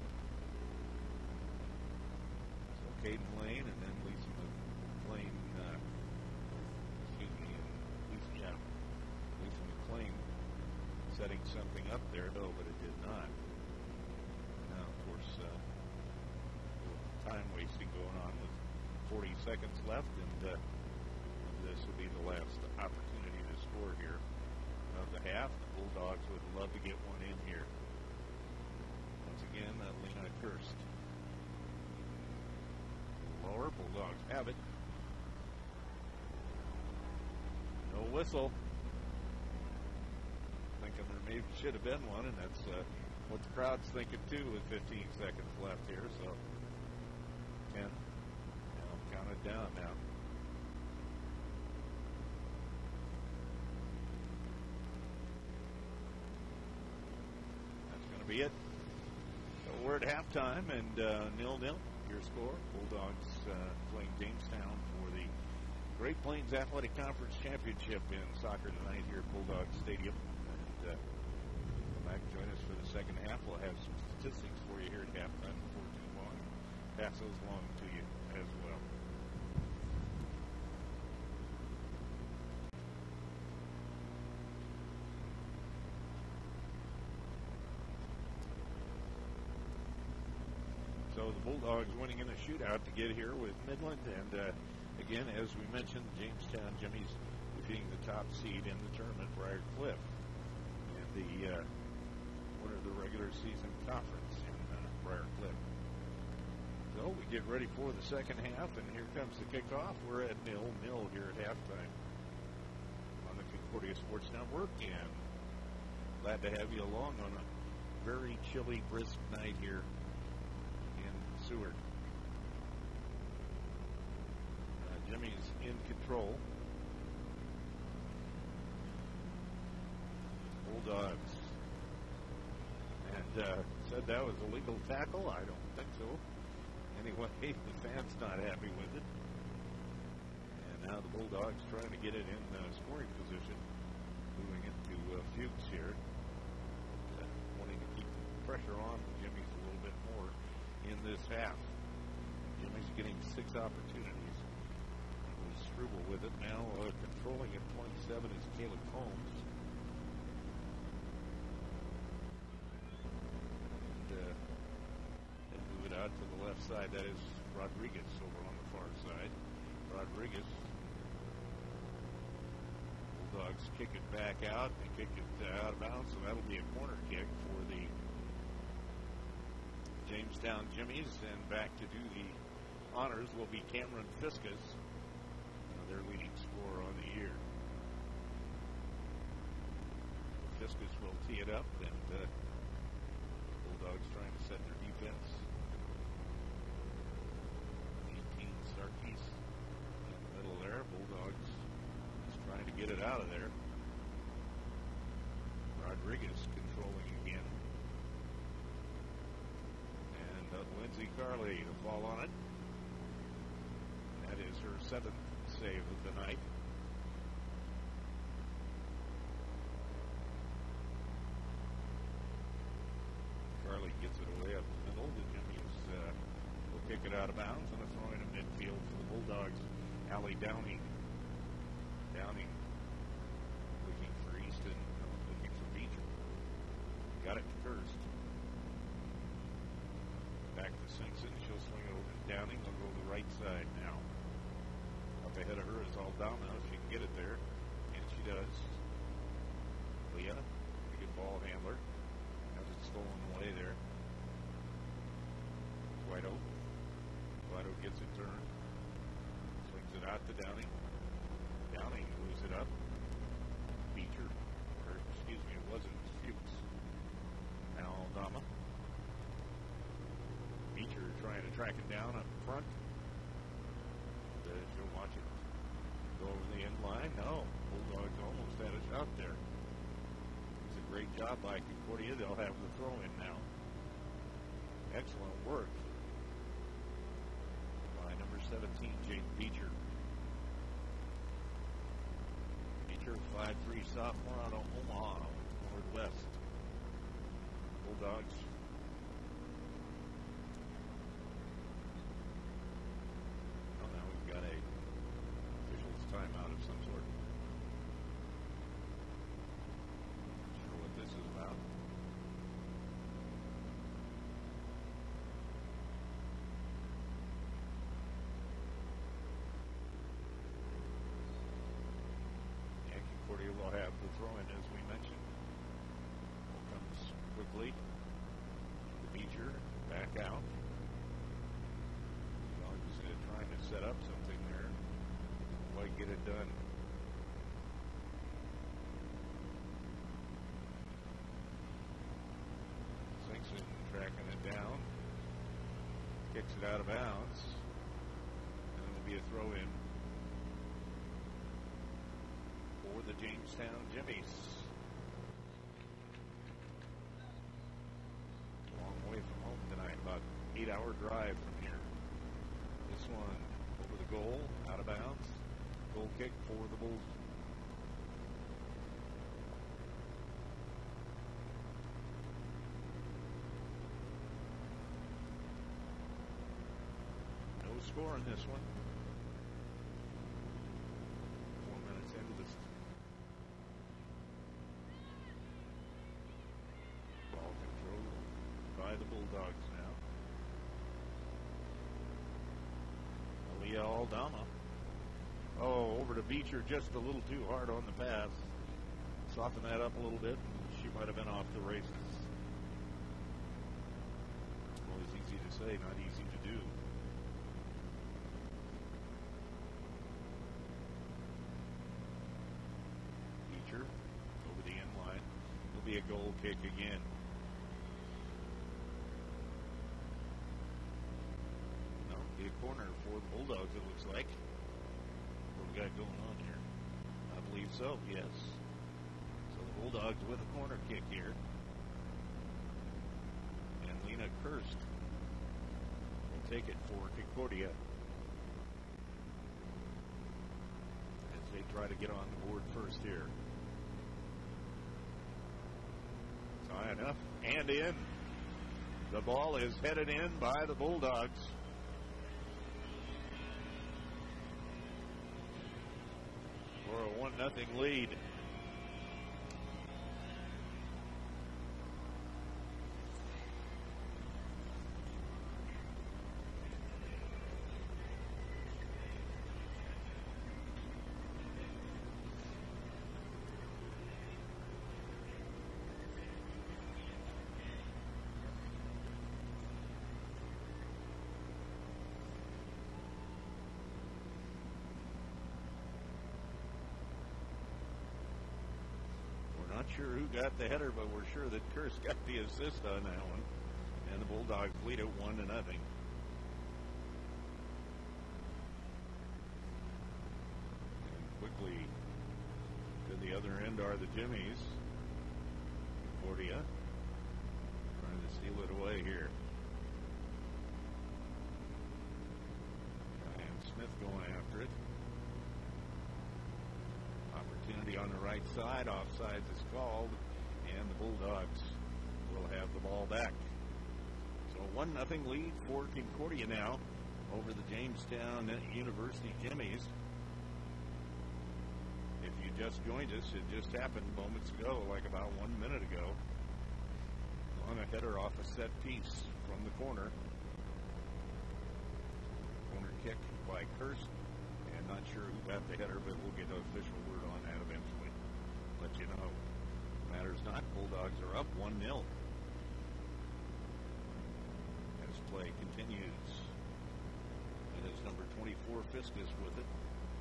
So Caden Lane and then Lisa McClain, uh, excuse me, and Lisa, yeah, Lisa McClain setting something up there, no, but it did not. Now, of course, uh, time wasting going on with forty seconds left, and uh, this will be the last opportunity to score here of the half. The Bulldogs would love to get one in here. Once again, uh, Lena Kirst. Lower, Bulldogs have it. No whistle. Thinking there maybe should have been one, and that's uh, what the crowd's thinking too with fifteen seconds left here. So, ten. Now count it down now. Be it. So we're at halftime and uh, nil nil. Your score: Bulldogs uh, playing Jamestown for the Great Plains Athletic Conference Championship in soccer tonight here at Bulldog Stadium. And uh, come back and join us for the second half. We'll have some statistics for you here at halftime before too long. Pass those along to you as well. So the Bulldogs winning in a shootout to get here with Midland. And uh, again, as we mentioned, Jamestown Jimmy's defeating the top seed in the tournament, Briar Cliff, in the uh, winner of the regular season conference in uh, Briar Cliff. So we get ready for the second half, and here comes the kickoff. We're at nil nil here at halftime on the Concordia Sports Network, and glad to have you along on a very chilly, brisk night here Stewart. Uh, Jimmy's in control. Bulldogs. And uh, said that was a legal tackle. I don't think so. Anyway, the fan's not happy with it. And now the Bulldogs trying to get it in uh, scoring position. Moving it to uh, Fuchs here. Uh, wanting to keep the pressure on Jimmy's a little bit more in this half. Jimmy's getting six opportunities. We Struble with it now. Uh, controlling at point seven is Caleb Combs. Out to the left side, that is Rodriguez over on the far side. Rodriguez. Bulldogs kick it back out. They kick it uh, out of bounds, so that'll be a corner kick for the Jamestown Jimmies. And back to do the honors will be Cameron Fiscus, uh, their leading scorer on the year. Fiscus will tee it up, and uh, Bulldogs trying to set their defense. Starkeys in the middle there. Bulldogs just trying to get it out of there. Rodriguez controlling again. And uh, Lindsay Carley to fall on it. That is her seventh save of the night. Carley gets it away up the middle. The Jimmies uh, will kick it out of bounds and a throw in midfield for the Bulldogs. Allie Downing. Downing looking for Easton, looking for Beecher. Got it to Kirst. Back to Simpson. She'll swing it over to Downing. They'll go to the right side now. Up ahead of her is Aldama. She can get it there. And she does. Leah, a good ball handler. Has it stolen away there. Guido. Guido gets it turned. Swings it out to Downing. Downing moves it up. Beecher. Or, excuse me, it wasn't Fuchs. Now Aldama. Beecher trying to track it down up front. Uh, she'll watch it go over the end line. No. Bulldogs almost had a shot there. It's a great job by Concordia. They'll have the throw in now. Excellent work by number seventeen, Jake Beecher. Beecher, five three sophomore out of Omaha, Northwest. Bulldogs. Oh, now we've got a official's timeout of some sort. Not sure what this is about. Will have the throw-in, as we mentioned. Ball comes quickly. The Beecher back out. Dogs uh, trying to set up something there. Didn't quite get it done. Simpson tracking it down. Kicks it out of bounds. And it'll be a throw-in for the Jamestown Jimmies. Long way from home tonight, about eight hour drive from here. This one over the goal, out of bounds. Goal kick for the Bulls. No score in this one. Four minutes into this. Ball controlled by the Bulldogs now. Aaliyah Aldama. Oh, over to Beecher, just a little too hard on the pass. Soften that up a little bit, and she might have been off the races. Always easy to say, not easy to do. Beecher over the end line. It'll be a goal kick again. the Bulldogs, it looks like. What we got going on here? I believe so, yes. So the Bulldogs with a corner kick here. And Lena Kirst will take it for Concordia as they try to get on the board first here. It's high enough and in. The ball is headed in by the Bulldogs. For a one nothing lead. Not sure who got the header, but we're sure that Kirst got the assist on that one. And the Bulldogs lead it one to nothing. And quickly to the other end are the Jimmies. Concordia trying to steal it away here. And Smith going after it. Opportunity on the right side. Offsides is called, and the Bulldogs will have the ball back. So one nothing lead for Concordia now over the Jamestown University Jimmies. If you just joined us, it just happened moments ago, like about one minute ago, on a header off a set piece from the corner. Corner kick by Kirst. And not sure who got the header, but we'll get an official word on that eventually. Let you know. Matters not. Bulldogs are up one nil. As play continues. It is number twenty-four, Fiskus, with it.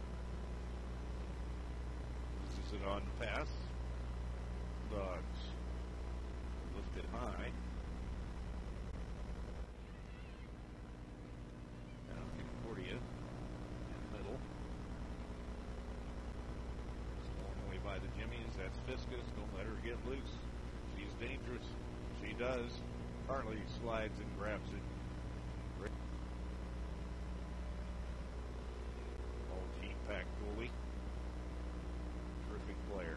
This is it on the pass. Bulldogs lift it high. Now Concordia. By the Jimmies, that's Fiskus. Don't let her get loose. She's dangerous. She does. Hartley slides and grabs it. Old G PAC goalie. Terrific player.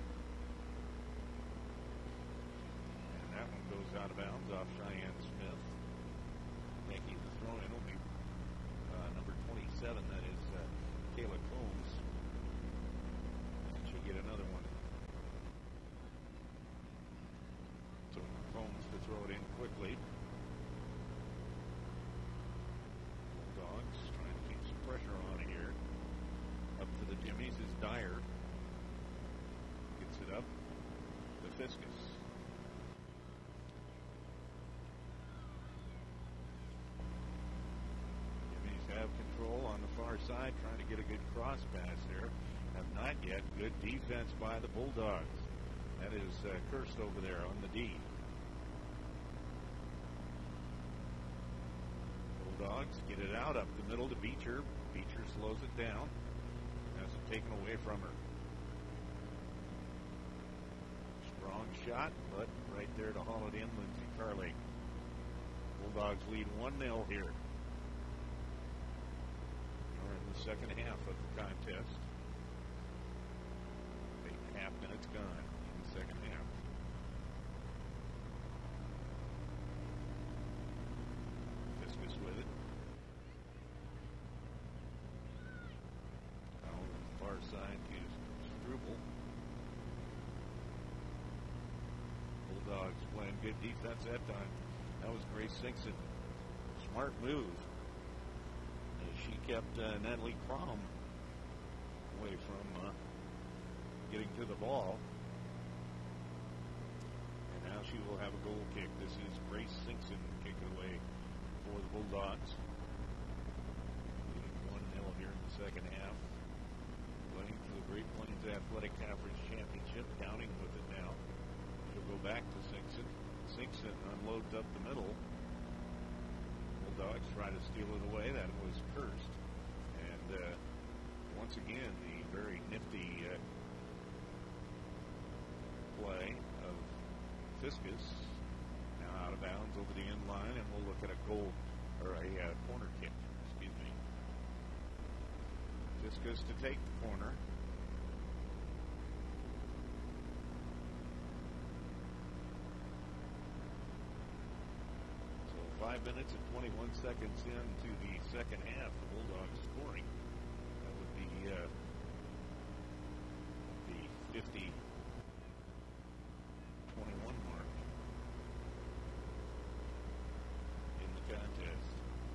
And that one goes out of bounds off Cheyenne Smith. Making the throw in will be uh, number twenty-seven. That is uh, Kayla Combs. She'll get another one. So Combs to throw it in quickly. Bulldogs trying to keep some pressure on here. Up to the Jimmies is Dyer. Gets it up to Fiskus. Jimmies have control on the far side, trying to get a good cross pass there. Have not yet. Good defense by the Bulldogs. That is uh, Kirst over there on the D. Bulldogs get it out up the middle to Beecher. Beecher slows it down. Has it taken away from her. Strong shot, but right there to haul it in, Lindsay Carley. Bulldogs lead one nil here. We're in the second half of the contest. Eight and a half minutes gone in the second half. Fiskus with it. Now over the far side to Struble. Bulldogs playing good defense that time. That was Grace Simpson. Smart move. As she kept uh, Natalie Crom away from uh, getting to the ball. And now she will have a goal kick. This is Grace Simpson kicking away for the Bulldogs. one nil here in the second half. Playing for the Great Plains Athletic Conference Championship. Downing with it now. She'll go back to Simpson. Simpson unloads up the middle. Bulldogs try to steal it away. That was Kirst. once again, the very nifty uh, play of Fiskus. Now out of bounds over the end line, and we'll look at a goal, or a uh, corner kick, excuse me. Fiskus to take the corner. Five minutes and twenty-one seconds into the second half, the Bulldogs scoring. That would be uh, the fifty twenty-one mark in the contest.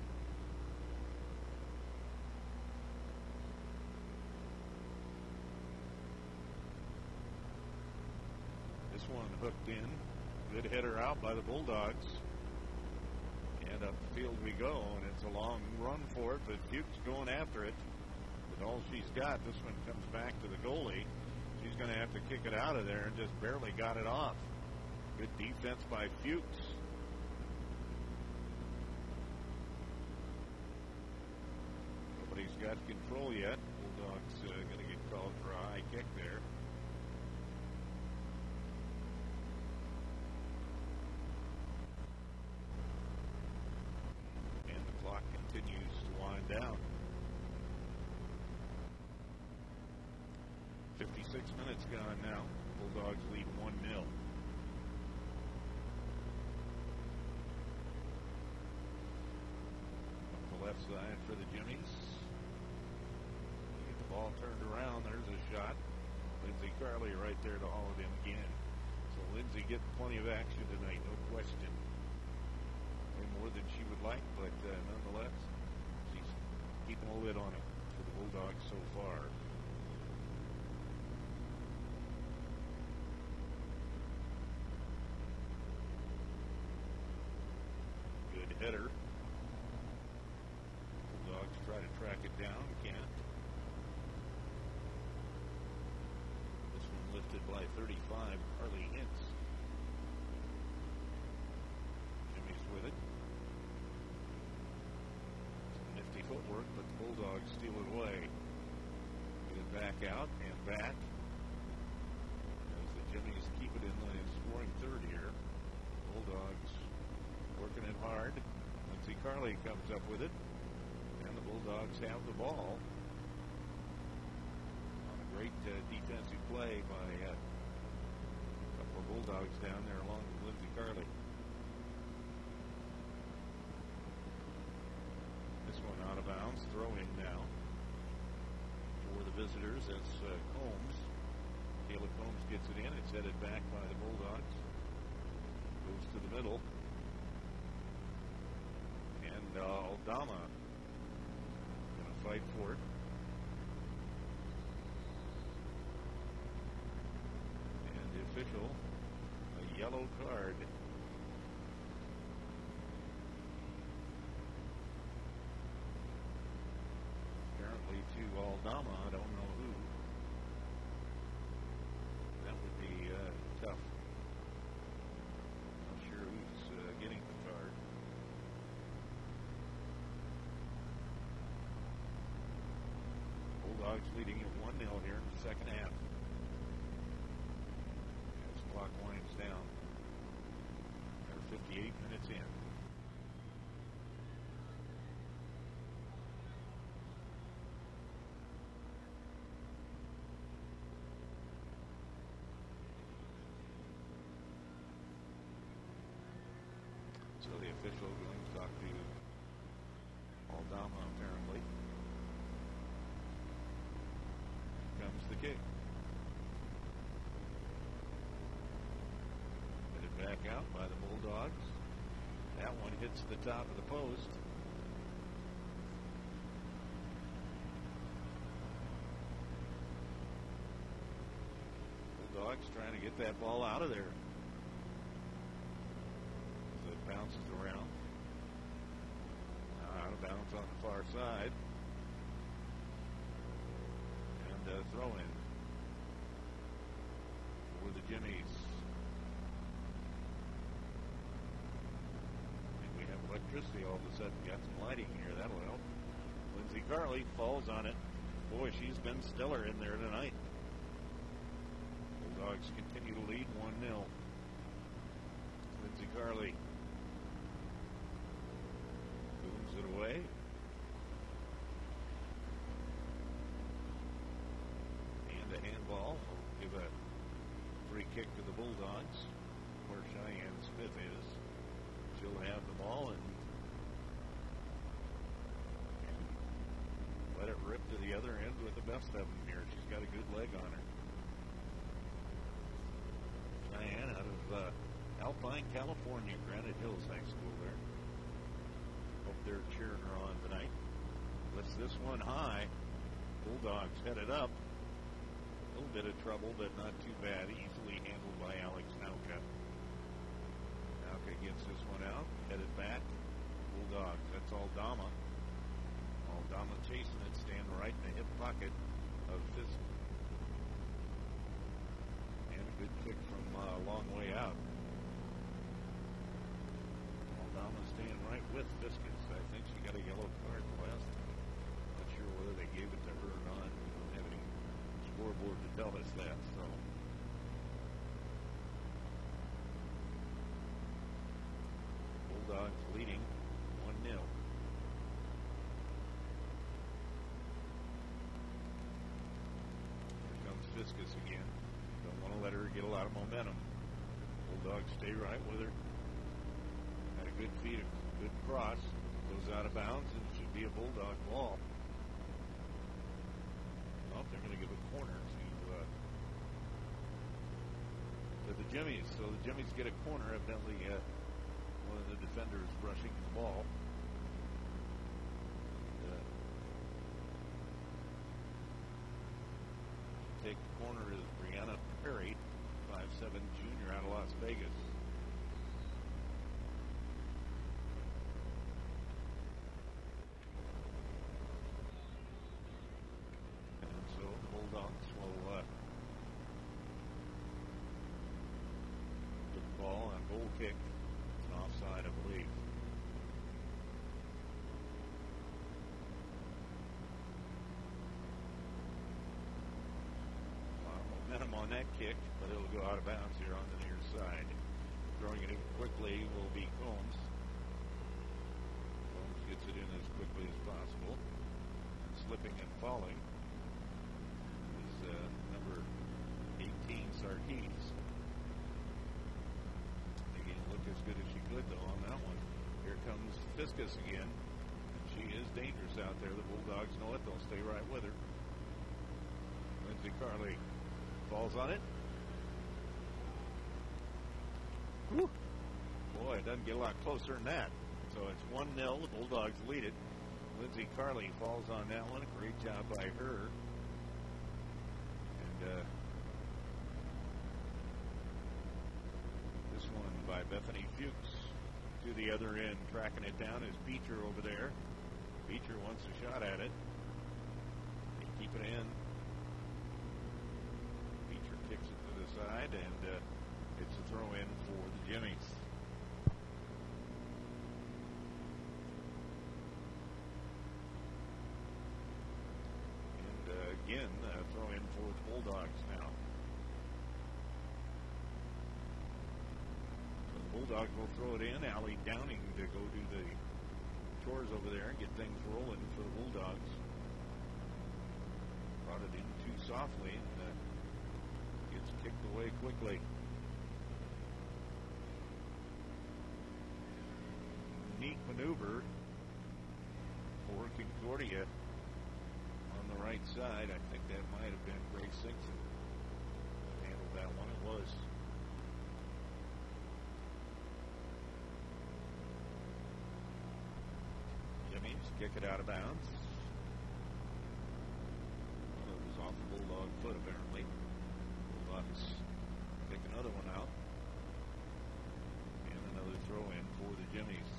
This one hooked in. Good header out by the Bulldogs. And up the field we go, and it's a long run for it, but Fuchs going after it. With all she's got, this one comes back to the goalie. She's going to have to kick it out of there and just barely got it off. Good defense by Fuchs. Nobody's got control yet. Bulldogs uh, going to get called for a high kick there. Continues to wind down. fifty-six minutes gone now. Bulldogs lead one nil. Up the left side for the Jimmies. Get the ball turned around. There's a shot. Lindsay Carley right there to haul it in again. So Lindsay getting plenty of action tonight, no question. More than she would like, but uh, nonetheless, she's keeping a lid on it for the Bulldogs so far. Good header. Bulldogs try to track it down, can't. This one lifted by thirty-five, Harley Hintz. Jimmy's with it. Footwork, but the Bulldogs steal it away. Get it back out and back as the Jimmies keep it in the scoring third here. Bulldogs working it hard. Lindsay Carley comes up with it, and the Bulldogs have the ball on a great uh, defensive play by uh, a couple of Bulldogs down there along with Lindsay Carley. This one out of bounds, throw in now for the visitors. That's uh, Combs. Kayla Combs gets it in. It's headed back by the Bulldogs. Goes to the middle. And uh, Aldama going to fight for it. And the official, a yellow card. To Aldama, I don't know who. That would be uh, tough. Not sure who's uh, getting the card. Bulldogs leading at one nil here in the second half. As the clock winds down. They're fifty-eight minutes in. So the official going to talk to Aldama, apparently. Here comes the kick. Headed back out by the Bulldogs. That one hits the top of the post. Bulldogs trying to get that ball out of there. Bounces around. Uh, out of bounds on the far side. And uh, throw in for the Jimmies. And we have electricity all of a sudden. Got some lighting here. That'll help. Lindsay Carley falls on it. Boy, she's been stellar in there tonight. Bulldogs continue to lead one nil. Lindsay Carley booms it away. And a handball will give a free kick to the Bulldogs, where Cheyenne Smith is. She'll have the ball and, and let it rip to the other end with the best of them here. She's got a good leg on her. Cheyenne out of uh, Alpine, California, Granite Hills High School there. Hope they're cheering her on tonight. Lifts this one high. Bulldogs headed up. A little bit of trouble, but not too bad. Easily handled by Alex Nauka. Nauka gets this one out. Headed back. Bulldogs. That's Aldama. Aldama chasing it. Stand right in the hip pocket of Fisk. And a good kick from uh, a long way out. Aldama staying right with Fiskus. I think she got a yellow card last. Not sure whether they gave it to her or not. We don't have any scoreboard to tell us that. So Bulldogs leading one nil. Here comes Fiskus again. Don't want to let her get a lot of momentum. Bulldogs stay right with her. Had a good feed, a good cross. Goes out of bounds and it should be a Bulldog ball. Oh, they're going to give a corner to uh, to the Jimmies. So the Jimmies get a corner. Evidently, uh, one of the defenders rushing the ball. And, uh, take the corner is Brianna Perry, five seven junior out of Las Vegas. Kick. It's an offside, I believe. A lot of momentum on that kick, but it'll go out of bounds here on the near side. Throwing it in quickly will be Combs. Combs gets it in as quickly as possible. And slipping and falling is uh, number eighteen, Sarkees. As good as she could, though, on that one. Here comes Fiskus again. And she is dangerous out there. The Bulldogs know it. They'll stay right with her. Lindsay Carley falls on it. Whew. Boy, it doesn't get a lot closer than that. So it's one nil. The Bulldogs lead it. Lindsay Carley falls on that one. A great job by her. And, uh, one by Bethany Fuchs to the other end. Tracking it down is Beecher over there. Beecher wants a shot at it. They keep it in. Beecher kicks it to the side, and uh, it's a throw in for the Jimmies. And uh, again, a throw in for the Bulldogs now. Bulldogs will throw it in. Allie Downing to go do the chores over there and get things rolling for the Bulldogs. Brought it in too softly and uh, gets kicked away quickly. Neat maneuver for Concordia on the right side. I think that might have been Grace Simpson handled that one. It was. Kick it out of bounds. Well, it was off the Bulldog foot, apparently. Bulldogs pick another one out. And another throw in for the Jimmies.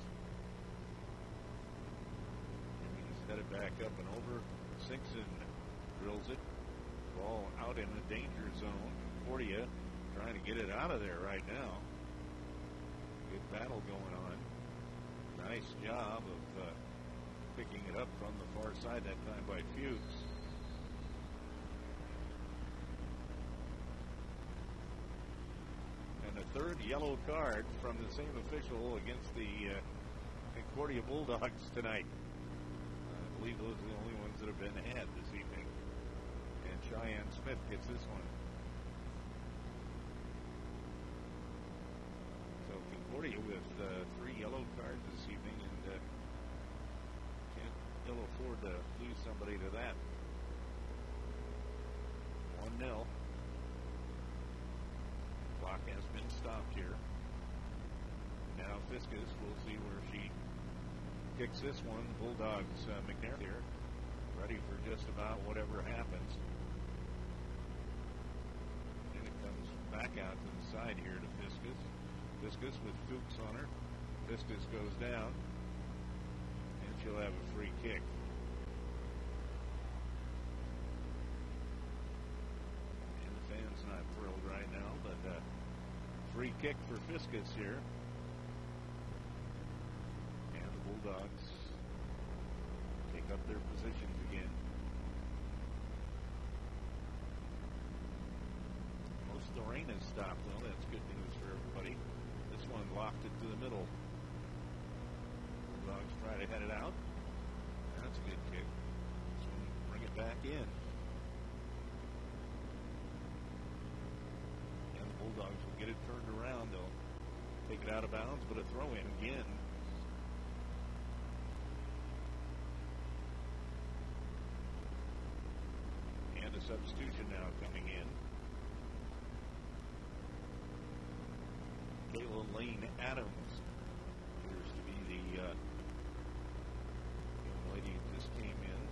Jimmies headed back up and over. Simpson drills it. Ball out in the danger zone. Concordia trying to get it out of there right now. Good battle going on. Nice job of uh, picking it up from the far side that time by Fuchs. And a third yellow card from the same official against the uh, Concordia Bulldogs tonight. I believe those are the only ones that have been had this evening. And Cheyenne Smith gets this one. So Concordia with uh, three yellow cards this evening, and uh, can't ill afford to lose somebody to that. one nil. Clock has been stopped here. Now Fiskus, we'll see where she kicks this one. Bulldogs, uh, McNair here, ready for just about whatever happens. And it comes back out to the side here to Fiskus. Fiskus with Fuchs on her. Fiskus goes down, and she'll have a free kick. And the fans not thrilled right now, but uh, free kick for Fiskus here. And the Bulldogs take up their positions again. Most of the rain has stopped, though. That's good news for everybody. This one locked it to the middle. Bulldogs try to head it out. That's a good kick. This one, bring it back in. And the Bulldogs will get it turned around. They'll take it out of bounds, but a throw in again. And a substitution now coming in. Kayla Lane Adams appears to be the uh, young lady who just came in.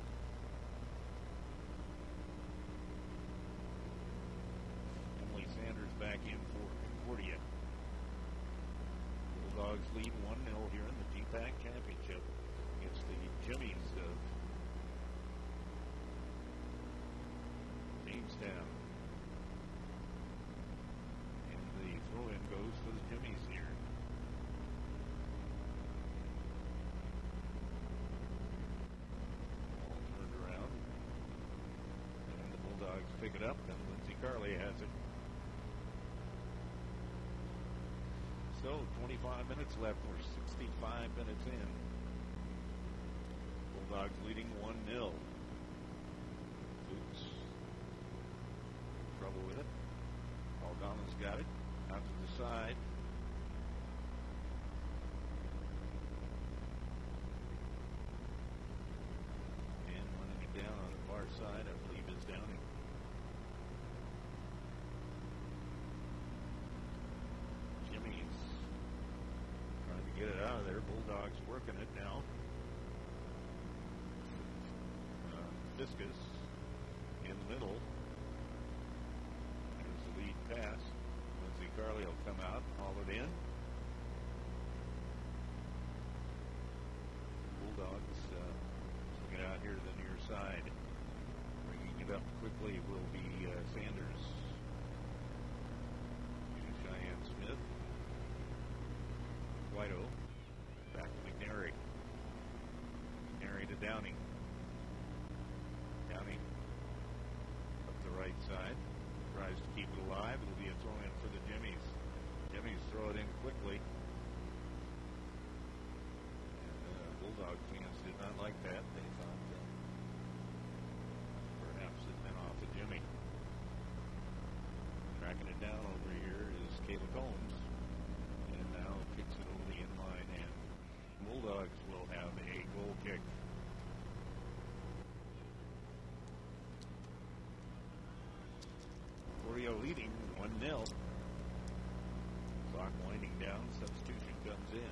Emily Sanders back in for Concordia. Bulldogs lead one nil here in the G PAC Championship against the Jimmies of Jamestown. Throw-in goes for the Jimmies here. All turned around. And the Bulldogs pick it up, and Lindsay Carley has it. So, twenty-five minutes left. We're sixty-five minutes in. Bulldogs leading one nil. Fuchs. Trouble with it. Aldana's got it. Out to the side. And running it down on the far side, I believe, is Downing. Jimmy's trying to get it out of there. Bulldogs working it now. Uh, Fiskus in the middle. There's the lead pass. Carly will come out and haul it in. Bulldogs uh, get out here to the near side. Bringing it up quickly will be uh, Sanders. And Cheyenne Smith. Whiteau. Back to McNary. McNary to Downing. Downing up the right side. Tries to keep it alive. It'll be a throw in for the Jimmies. Jimmies throw it in quickly. And, uh, Bulldog fans did not like that. They thought uh, perhaps it meant off the Jimmy. Tracking it down over here is Kayla Combs. And now kicks it over the inline, and Bulldogs will have a goal kick. Concordia leading one nil. Clock winding down. Substitution comes in.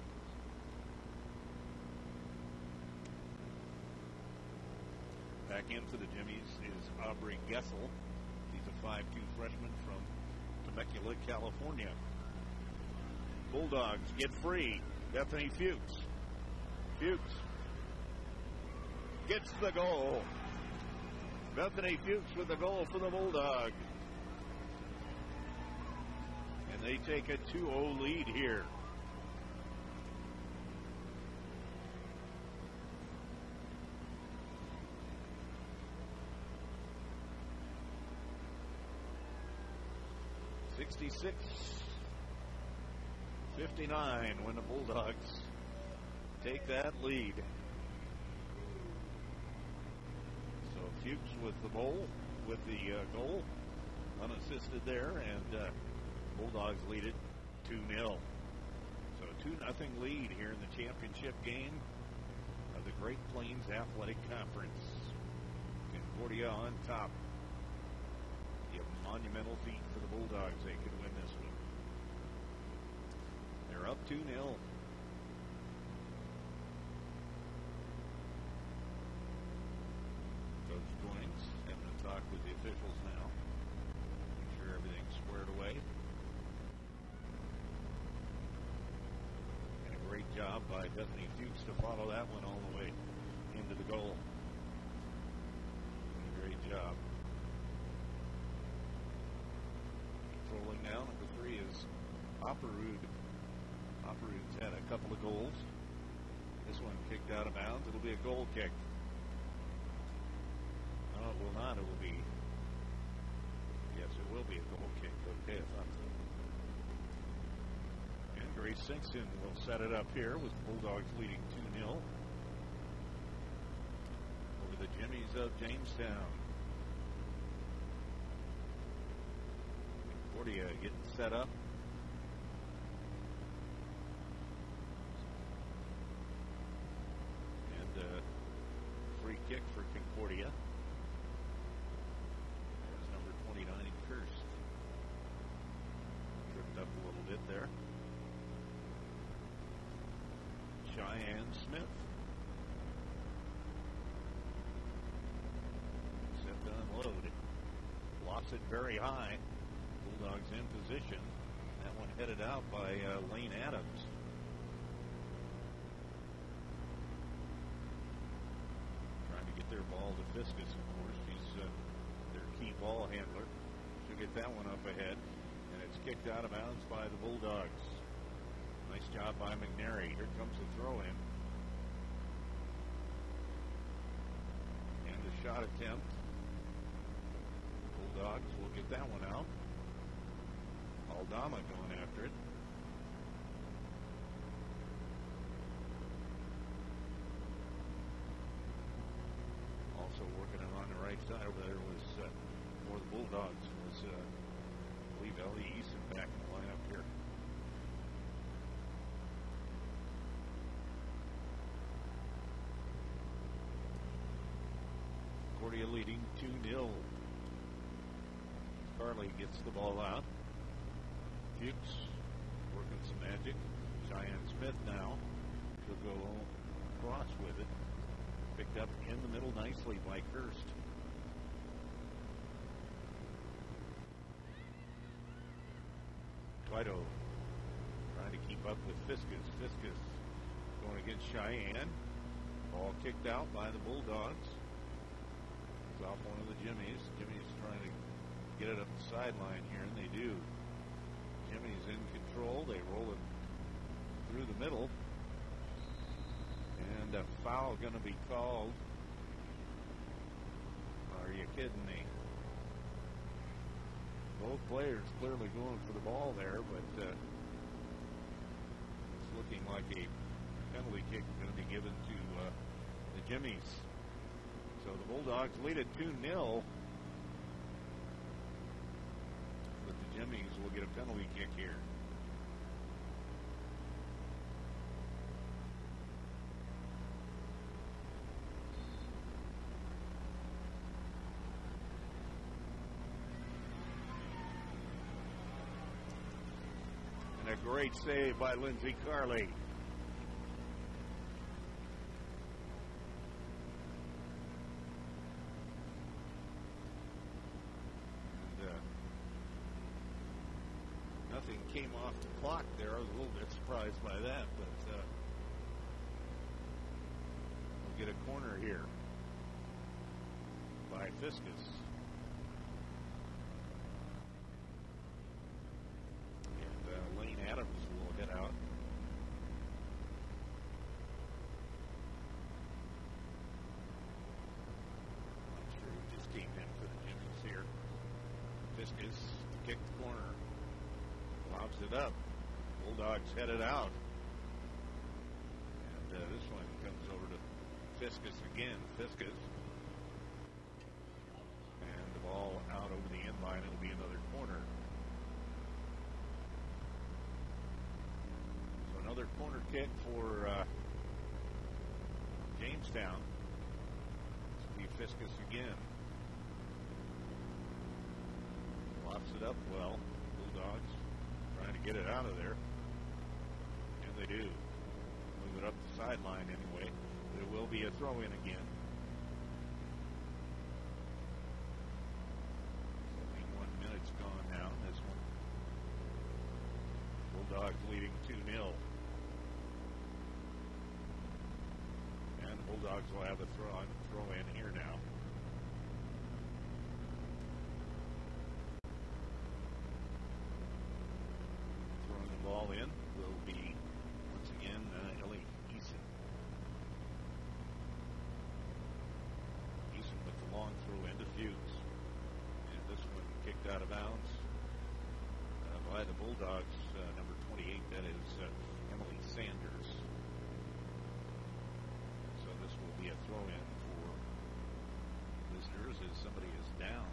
Back in for the Jimmies is Aubrey Gessel. He's a five two freshman from Temecula, California. Bulldogs get free. Bethany Fuchs. Fuchs gets the goal. Bethany Fuchs with the goal for the Bulldogs. And they take a two oh lead here. sixty-six fifty-nine when the Bulldogs take that lead. So Fuchs with the bowl, with the uh, goal, unassisted there, and uh, Bulldogs lead it two nil. So two nothing lead here in the championship game of the Great Plains Athletic Conference. Concordia on top. A monumental feat for the Bulldogs. They could win this one. They're up two nil. Coach Goins having a talk with the officials now. Make sure everything's squared away. And a great job by Bethany Fuchs to follow that one all the way into the goal. Great job. Controlling now, number three is Opperud. Opperud's had a couple of goals. This one kicked out of bounds. It'll be a goal kick. No, it will not. It will be. Yes, it will be a goal kick. Okay, I thought so. And Grace Simpson will set it up here with the Bulldogs leading two nil over the Jimmies of Jamestown. Concordia getting set up. And uh, free kick for Concordia. There's number twenty-nine, Kirst. Tripped up a little bit there. Cheyenne Smith. Set to unload. Lost it very high. Bulldogs in position. That one headed out by uh, Lane Adams. Trying to get their ball to Fiskus, of course. He's uh, their key ball handler. She'll get that one up ahead. And it's kicked out of bounds by the Bulldogs. Nice job by McNary. Here comes the throw in. And the shot attempt. Bulldogs will get that one out. Aldama going after it. Also working it on the right side over there was uh, for the Bulldogs was uh, I believe Ellie Eason back in the lineup here. Concordia leading two nil. Carly gets the ball out. Fuchs working some magic. Cheyenne Smith now. She'll go across with it. Picked up in the middle nicely by Kirst. Twido trying to keep up with Fiskus. Fiskus going against Cheyenne. Ball kicked out by the Bulldogs. It's off one of the Jimmies. Jimmy's trying to get it up the sideline here, and they do. Jimmy's in control. They roll it through the middle. And a foul going to be called. Are you kidding me? Both players clearly going for the ball there, but uh, it's looking like a penalty kick going to be given to uh, the Jimmies. So the Bulldogs lead it two nil. But the Jimmies will get a penalty kick here. And a great save by Lindsay Carley. Nothing came off the clock there. I was a little bit surprised by that, but uh, we'll get a corner here by Fiskus. And uh, Lane Adams will head out. Not sure who just came in for the Jimmies here. Fiskus kicked the corner. Lobs it up. Bulldogs headed out. And uh, this one comes over to Fiskus again. Fiskus. And the ball out over the end line. It'll be another corner. So another corner kick for uh, Jamestown. Steve Fiskus again. Lofts it up well. Bulldogs trying to get it out of there. And they do. Move it up the sideline anyway. But it will be a throw-in again. seventy-one minutes gone now in this one. Bulldogs leading two nil. And the Bulldogs will have a throw, throw in here now. Throwing the ball in will be, once again, uh, Ellie Eason. Eason with the long throw into Fuchs. And this one kicked out of bounds uh, by the Bulldogs, uh, number twenty-eight, that is uh, Emily Sanders. So this will be a throw-in for visitors as somebody is down.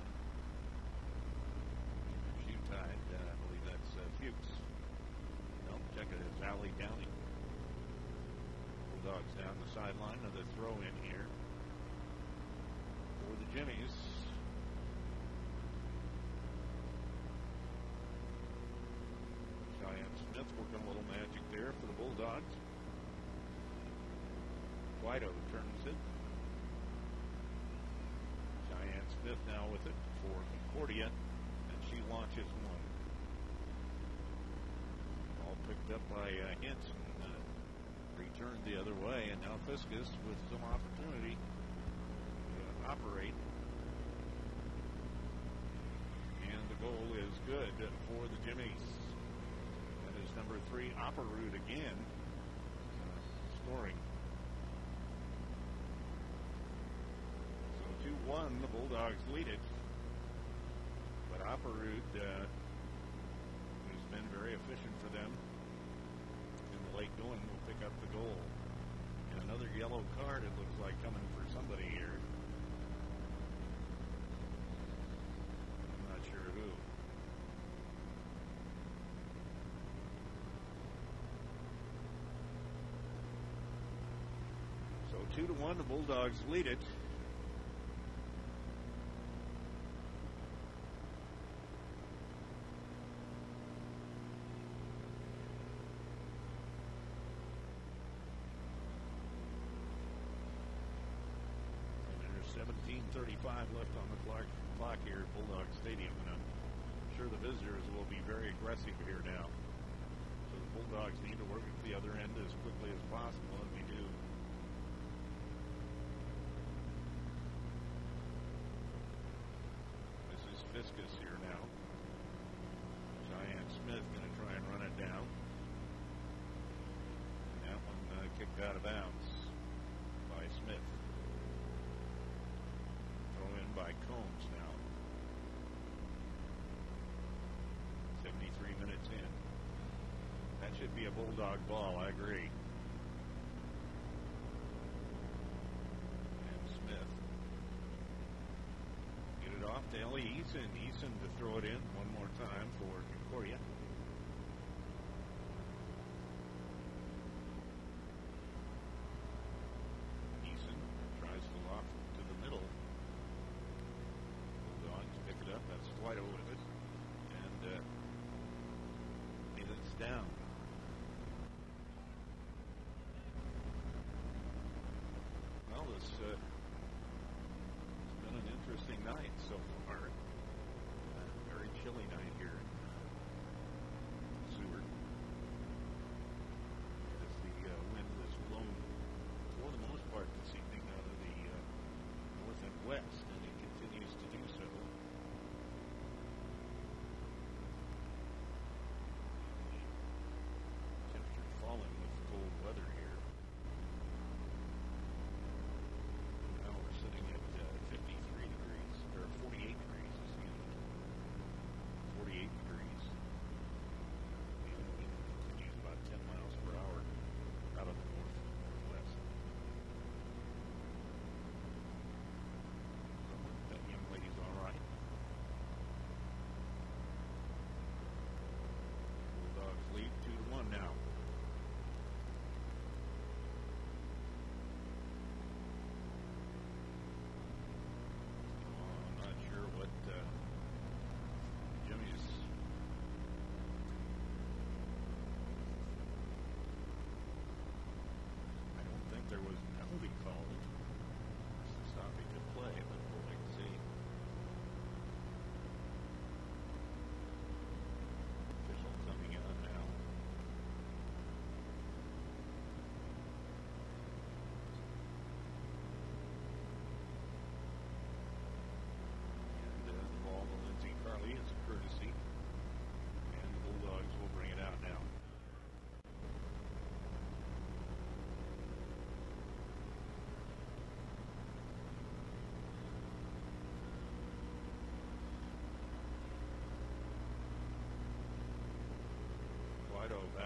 Shoe tied, uh, I believe that's uh, Fuchs. No, check it, it's Allie Downing. Bulldogs down the sideline, another throw-in here for the Jimmies. Cheyenne Smith working a little magic there for the Bulldogs. Guido turns it. Cheyenne Smith now with it for Concordia, and she launches one. All picked up by uh, Hinson, uh, returned the other way, and now Fiskus with some opportunity to uh, operate. And the goal is good for the Jimmies. That is number three, Opperud again, uh, scoring. two one, the Bulldogs lead it. But Opperud, uh, who's been very efficient for them in the late going, will pick up the goal. And another yellow card, it looks like, coming for somebody here. I'm not sure who. So two to one, the Bulldogs lead it. seventeen thirty-five left on the clock, clock here at Bulldog Stadium, and I'm sure the visitors will be very aggressive here now. So the Bulldogs need to work at the other end as quickly as possible, and we do. This is Fiskus here now. Cheyenne Smith going to try and run it down. And that one uh, kicked out of bounds by Smith. By Combs now. seventy-three minutes in. That should be a Bulldog ball, I agree. And Smith. Get it off to Ellie Eason. Eason to throw it in one more time for Concordia. Eason tries to loft to the middle. That's Guido with it, and uh, it's down. Well, this uh, has been an interesting night so far. Uh, very chilly night here in Seward. As the uh, wind is blown for the most part this evening out of the uh, north and west, and it continues to do so. Falling with cold weather here. Now we're sitting at uh, fifty-three degrees, or forty-eight degrees, excuse me. forty-eight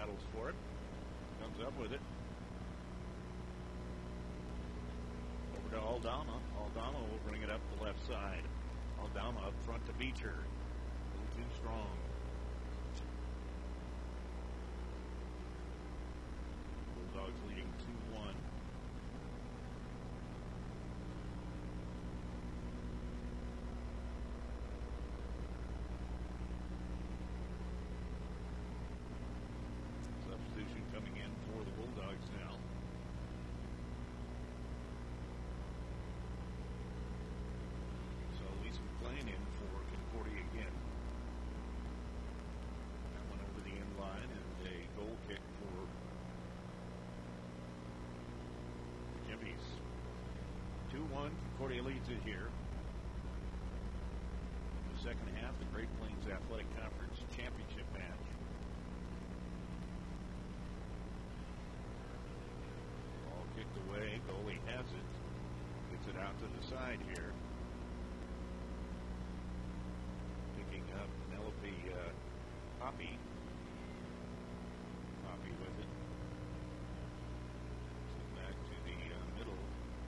battles for it. Comes up with it. Over to Aldama. Aldama will bring it up the left side. Aldama up front to Beecher. A little too strong. Bulldogs leading two one. Substitution coming in for the Bulldogs now. So Lisa McLean in for Concordia again. That one over the end line and a goal kick for the Jimmies. two one, Concordia leads it here. In the second half, the Great Plains Athletic Conference Championship match. Ball kicked away, goalie has it. Gets it out to the side here. Picking up Penelope uh, Poppy. Poppy with it. So back to the uh, middle.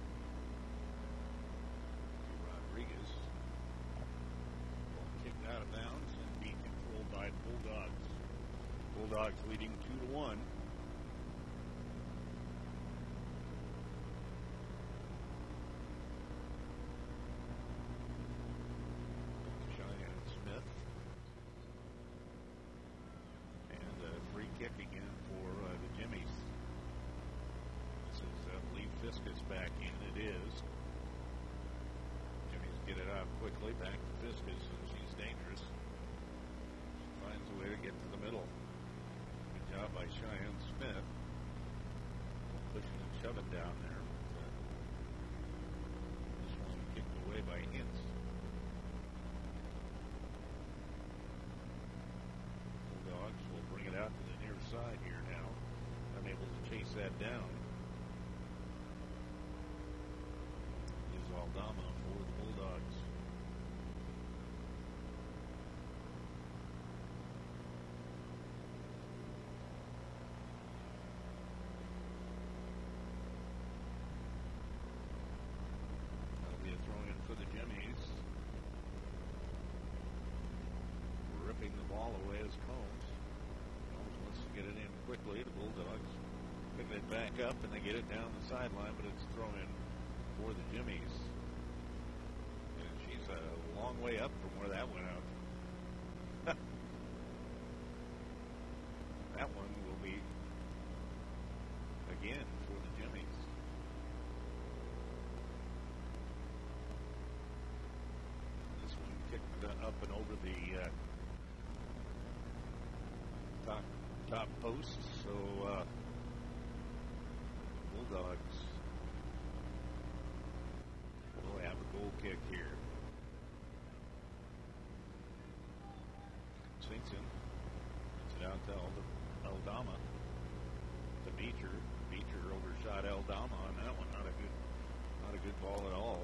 To Rodriguez. Ball kicked out of bounds and being controlled by the Bulldogs. Bulldogs leading two to one. Cheyenne Smith. And a free kick again for uh, the Jimmies. This is, I believe, Fiskus back in. It is. Jimmies get it out quickly. Back to Fiskus, and she's dangerous. She finds a way to get to the middle. Good job by Cheyenne Smith. Pushing and shoving down there. But, uh, this one kicked away by Hintz. Bulldogs will bring it out to the near side here now. Unable to chase that down. Is Aldama for the Bulldogs. That'll be a throw-in for the Jimmies. Ripping the ball away as Combs. Combs wants to get it in quickly. The Bulldogs picking it back up, and they get it down the sideline, but it's thrown in for the Jimmies. And she's a long way up from where that went out. That one will be again for the Jimmies. This one kicked uh, up and over the uh, top top post, so uh, Bulldogs will have a goal kick here. Sinks in, gets it out to Aldama, to Beecher. Beecher overshot Aldama on that one. Not a good, not a good ball at all.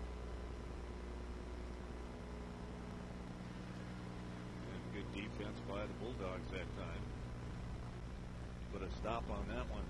And good defense by the Bulldogs that time. Put a stop on that one.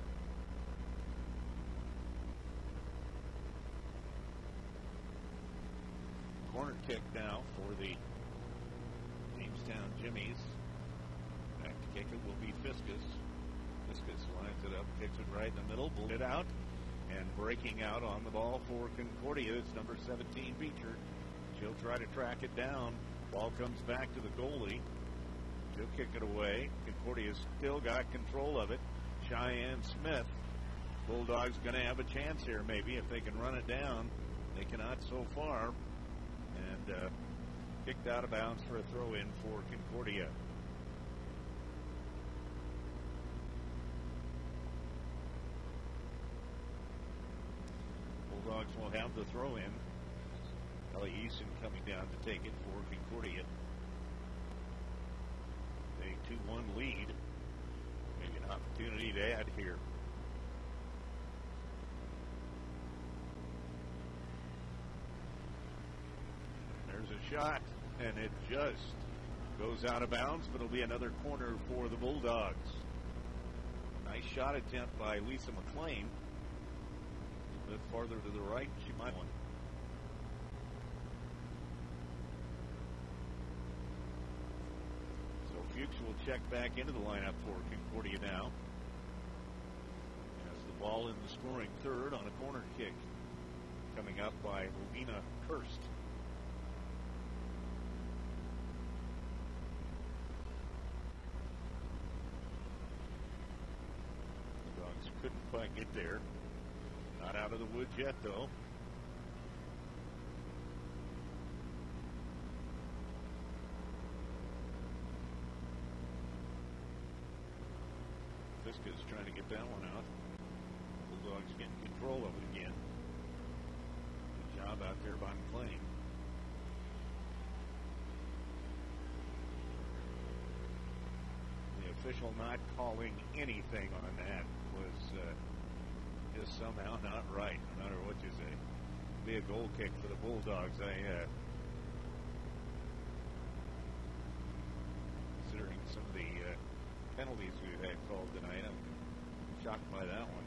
Corner kick now for the Jamestown Jimmies. Back to kick it will be Fiskus. Fiskus lines it up, kicks it right in the middle, pulled it out, and breaking out on the ball for Concordia is number seventeen, Beecher. She'll try to track it down. Ball comes back to the goalie. She'll kick it away. Concordia's still got control of it. Cheyenne Smith. Bulldogs going to have a chance here maybe if they can run it down. They cannot so far. And uh, kicked out of bounds for a throw-in for Concordia. Bulldogs will have the throw-in. Ellie Eason coming down to take it for Concordia. A two one lead. Maybe an opportunity to add here. There's a shot, and it just goes out of bounds, but it'll be another corner for the Bulldogs. Nice shot attempt by Lisa McLean. A bit farther to the right, she might want. So Fuchs will check back into the lineup for Concordia now. Has the ball in the scoring third on a corner kick. Coming up by Lavina Kirst. The Dogs couldn't quite get there. Not out of the woods yet, though. Fiska's trying to get that one out. Bulldogs getting control of it again. Good job out there by McLean. The official not calling anything on that was uh, just somehow not right, no matter what you say. Be a goal kick for the Bulldogs. I, uh, considering some of the uh, penalties we've had called tonight, I'm shocked by that one.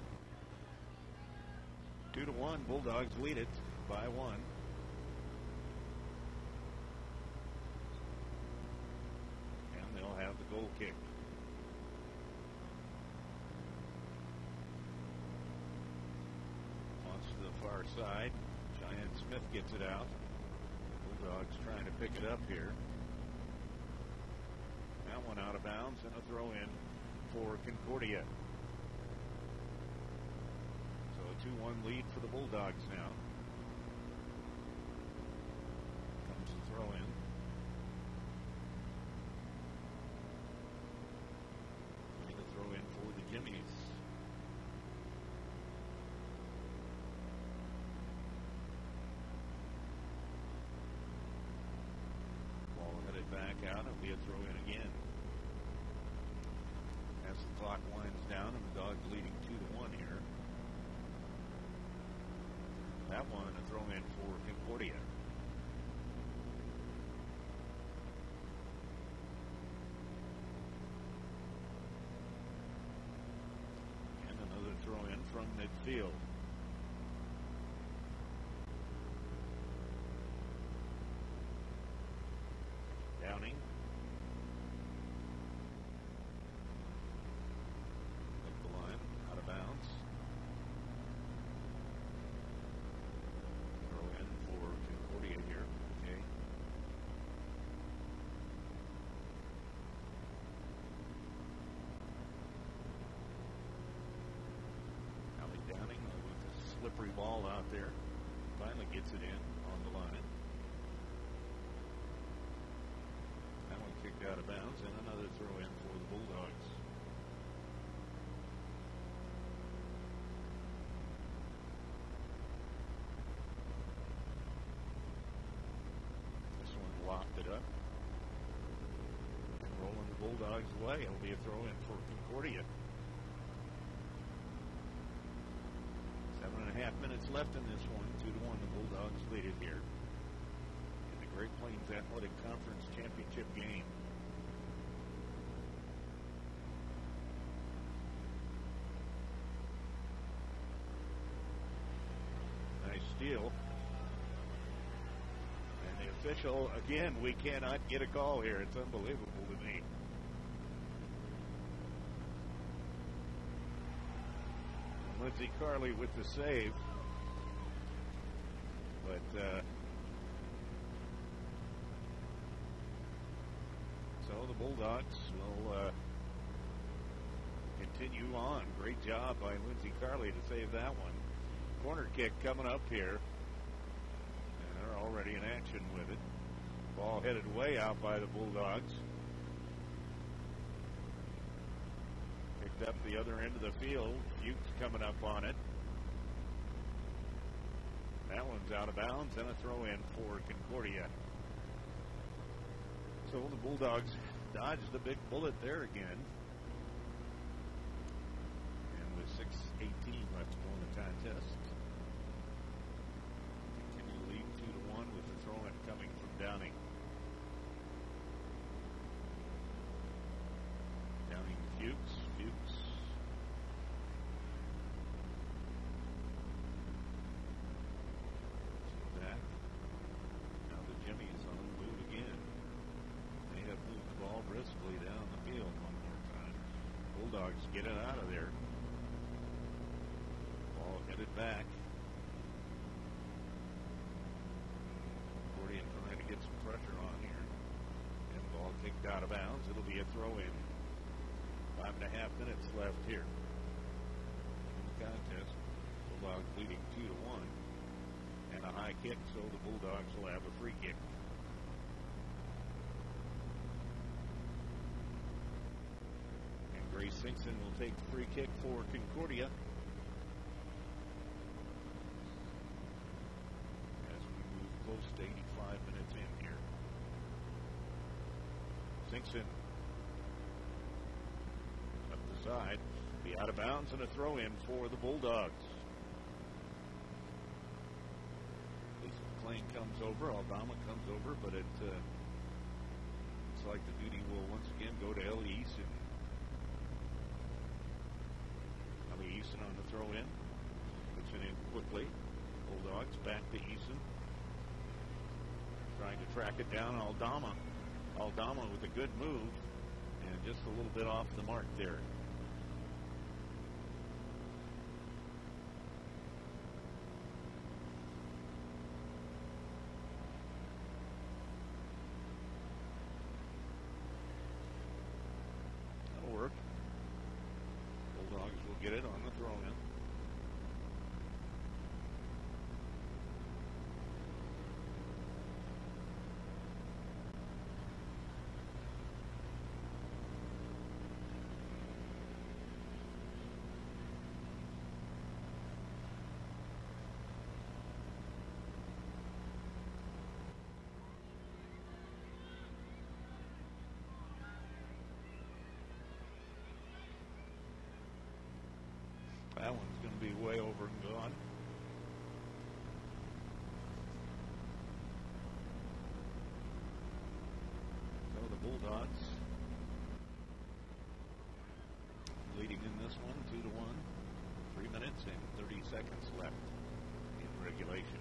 Two to one, Bulldogs lead it by one. And they'll have the goal kick. Launch to the far side. Cheyenne Smith gets it out. Bulldogs trying to pick it up here. That one out of bounds and a throw in for Concordia. So a two one lead for the Bulldogs now. Comes the throw in. And a throw in for the Jimmies. Ball headed back out. It'll be a throw in again. As the clock winds down and the Dogs leading two to one here. That one a throw in for Concordia. And another throw in from midfield. Downing. Slippery ball out there. Finally gets it in on the line. That one kicked out of bounds and another throw in for the Bulldogs. This one lopped it up. And rolling the Bulldogs away. It'll be a throw in for Concordia. Seven and a half minutes left in this one. Two to one, the Bulldogs lead it here in the Great Plains Athletic Conference Championship game. Nice steal. And the official, again, we cannot get a call here. It's unbelievable to me. Lindsey Carley with the save. But, uh, so the Bulldogs will uh, continue on. Great job by Lindsey Carley to save that one. Corner kick coming up here. And they're already in action with it. Ball headed way out by the Bulldogs. Up the other end of the field. Fuchs coming up on it. That one's out of bounds and a throw in for Concordia. So the Bulldogs dodged the big bullet there again. And with six eighteen left to go in the contest. Continue to lead two to one with the throw in coming from Downing. Downing to Fuchs. Fuchs get it out of there. Ball headed back. Concordia trying to get some pressure on here. And ball kicked out of bounds. It'll be a throw-in. Five and a half minutes left here in the contest. Bulldogs leading two to one. And a high kick, so the Bulldogs will have a free kick. And Grace Simpson will take the free kick for Concordia. As we move close to eighty-five minutes in here. Simpson up the side. Be out of bounds and a throw-in for the Bulldogs. Lane comes over, Aldama comes over, but it uh, looks like the duty will once again go to Ellie Eason. Ellie Eason on the throw-in. Puts it in quickly. Bulldogs back to Eason. Trying to track it down. Aldama. Aldama with a good move. And just a little bit off the mark there. Get it on the throw-in. That one's going to be way over and gone. So the Bulldogs leading in this one, two to one. Three minutes and thirty seconds left in regulation.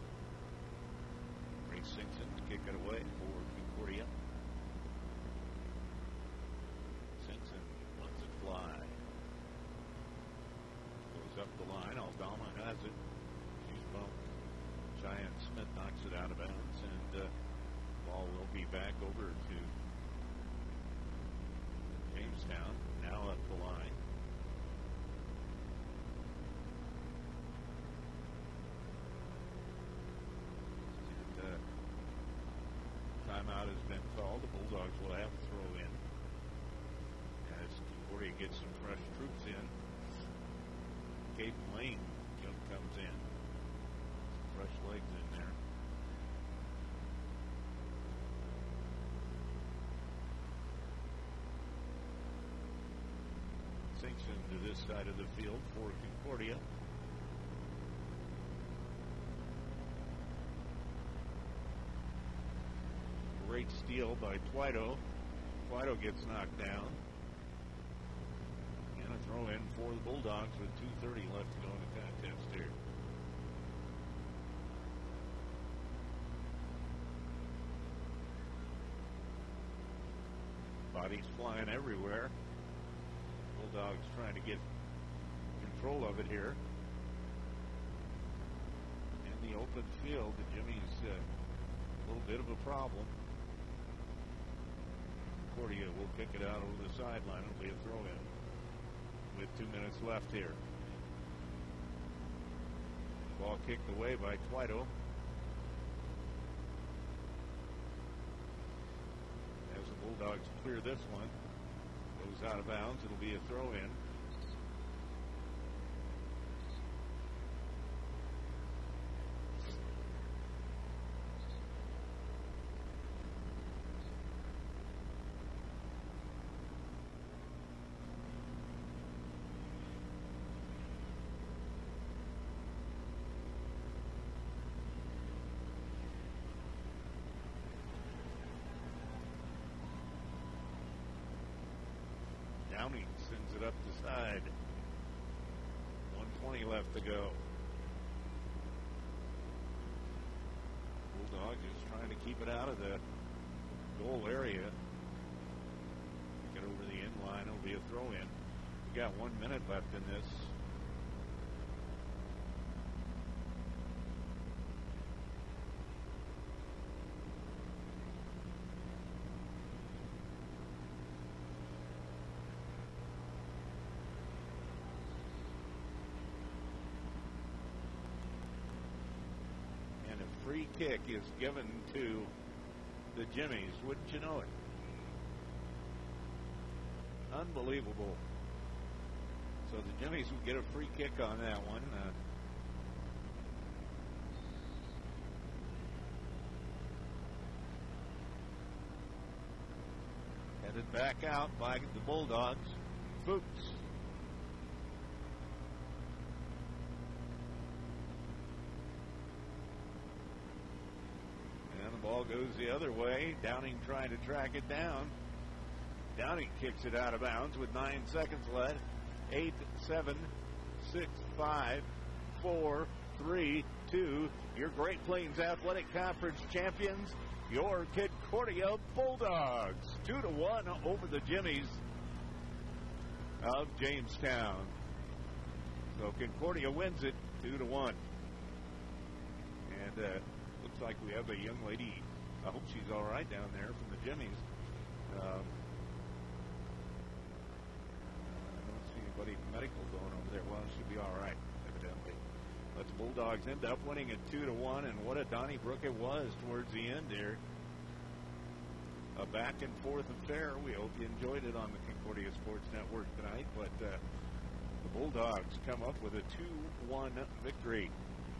Ray Simpson to kick it away for Concordia. Simpson lets it fly. Up the line. Aldama has it. She's bumped. Giant Smith knocks it out of bounds, and uh, ball will be back over to Jamestown. Now up the line. And uh, timeout has been called. The Bulldogs will have to throw in as Concordia gets some fresh troops in. Caden Lane comes in. Some fresh legs in there. Sinks into this side of the field for Concordia. Great steal by Twido. Twido gets knocked down. Throw in for the Bulldogs with two thirty left to go in the contest here. Bodies flying everywhere. Bulldogs trying to get control of it here. In the open field, the Jimmy's uh, a little bit of a problem. Concordia will kick it out over the sideline. It'll be a throw-in. With two minutes left here. Ball kicked away by Twido. As the Bulldogs clear this one, goes out of bounds. It'll be a throw-in. Downing sends it up the side. one twenty left to go. Bulldogs is trying to keep it out of the goal area. Get over the end line. It'll be a throw-in. We got one minute left in this. And a free kick is given to the Jimmies. Wouldn't you know it? Unbelievable. So the Jimmies will get a free kick on that one. Uh, headed back out by the Bulldogs. Fuchs. And the ball goes the other way. Downing trying to track it down. Downing kicks it out of bounds with nine seconds left. Eight, seven, six, five, four, three, two. Your Great Plains Athletic Conference champions, your Concordia Bulldogs. Two to one over the Jimmies of Jamestown. So Concordia wins it two to one. And uh, looks like we have a young lady. I hope she's all right down there from the Jimmies. Um, Anybody medical going over there? Well, it should be all right, evidently. But the Bulldogs end up winning it two to one, and what a Donnybrook it was towards the end there. A back and forth affair. We hope you enjoyed it on the Concordia Sports Network tonight. But uh, the Bulldogs come up with a two one victory.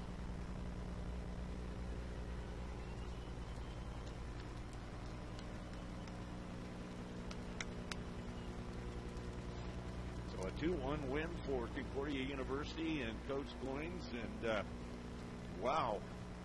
A two one win for Concordia University and Coach Goins, and uh, wow,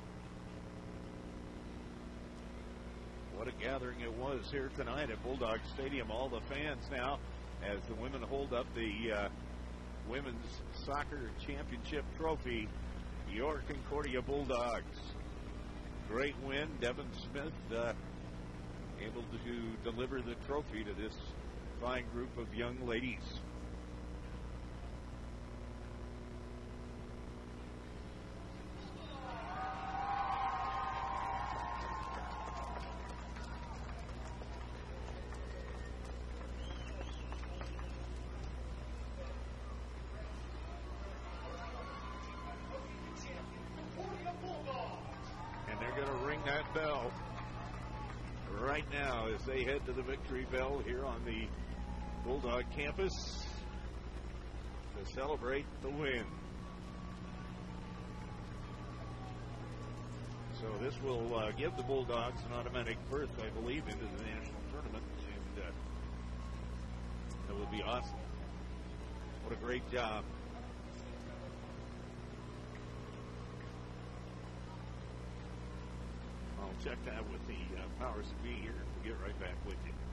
what a gathering it was here tonight at Bulldog Stadium. All the fans now, as the women hold up the uh, Women's Soccer Championship trophy, your Concordia Bulldogs. Great win. Devin Smith uh, able to deliver the trophy to this fine group of young ladies. That bell right now as they head to the victory bell here on the Bulldog campus to celebrate the win. So this will uh, give the Bulldogs an automatic berth, I believe, into the national tournament, and uh, that will be awesome. What a great job. I'll check that with the uh, powers that be here. We'll get right back with you.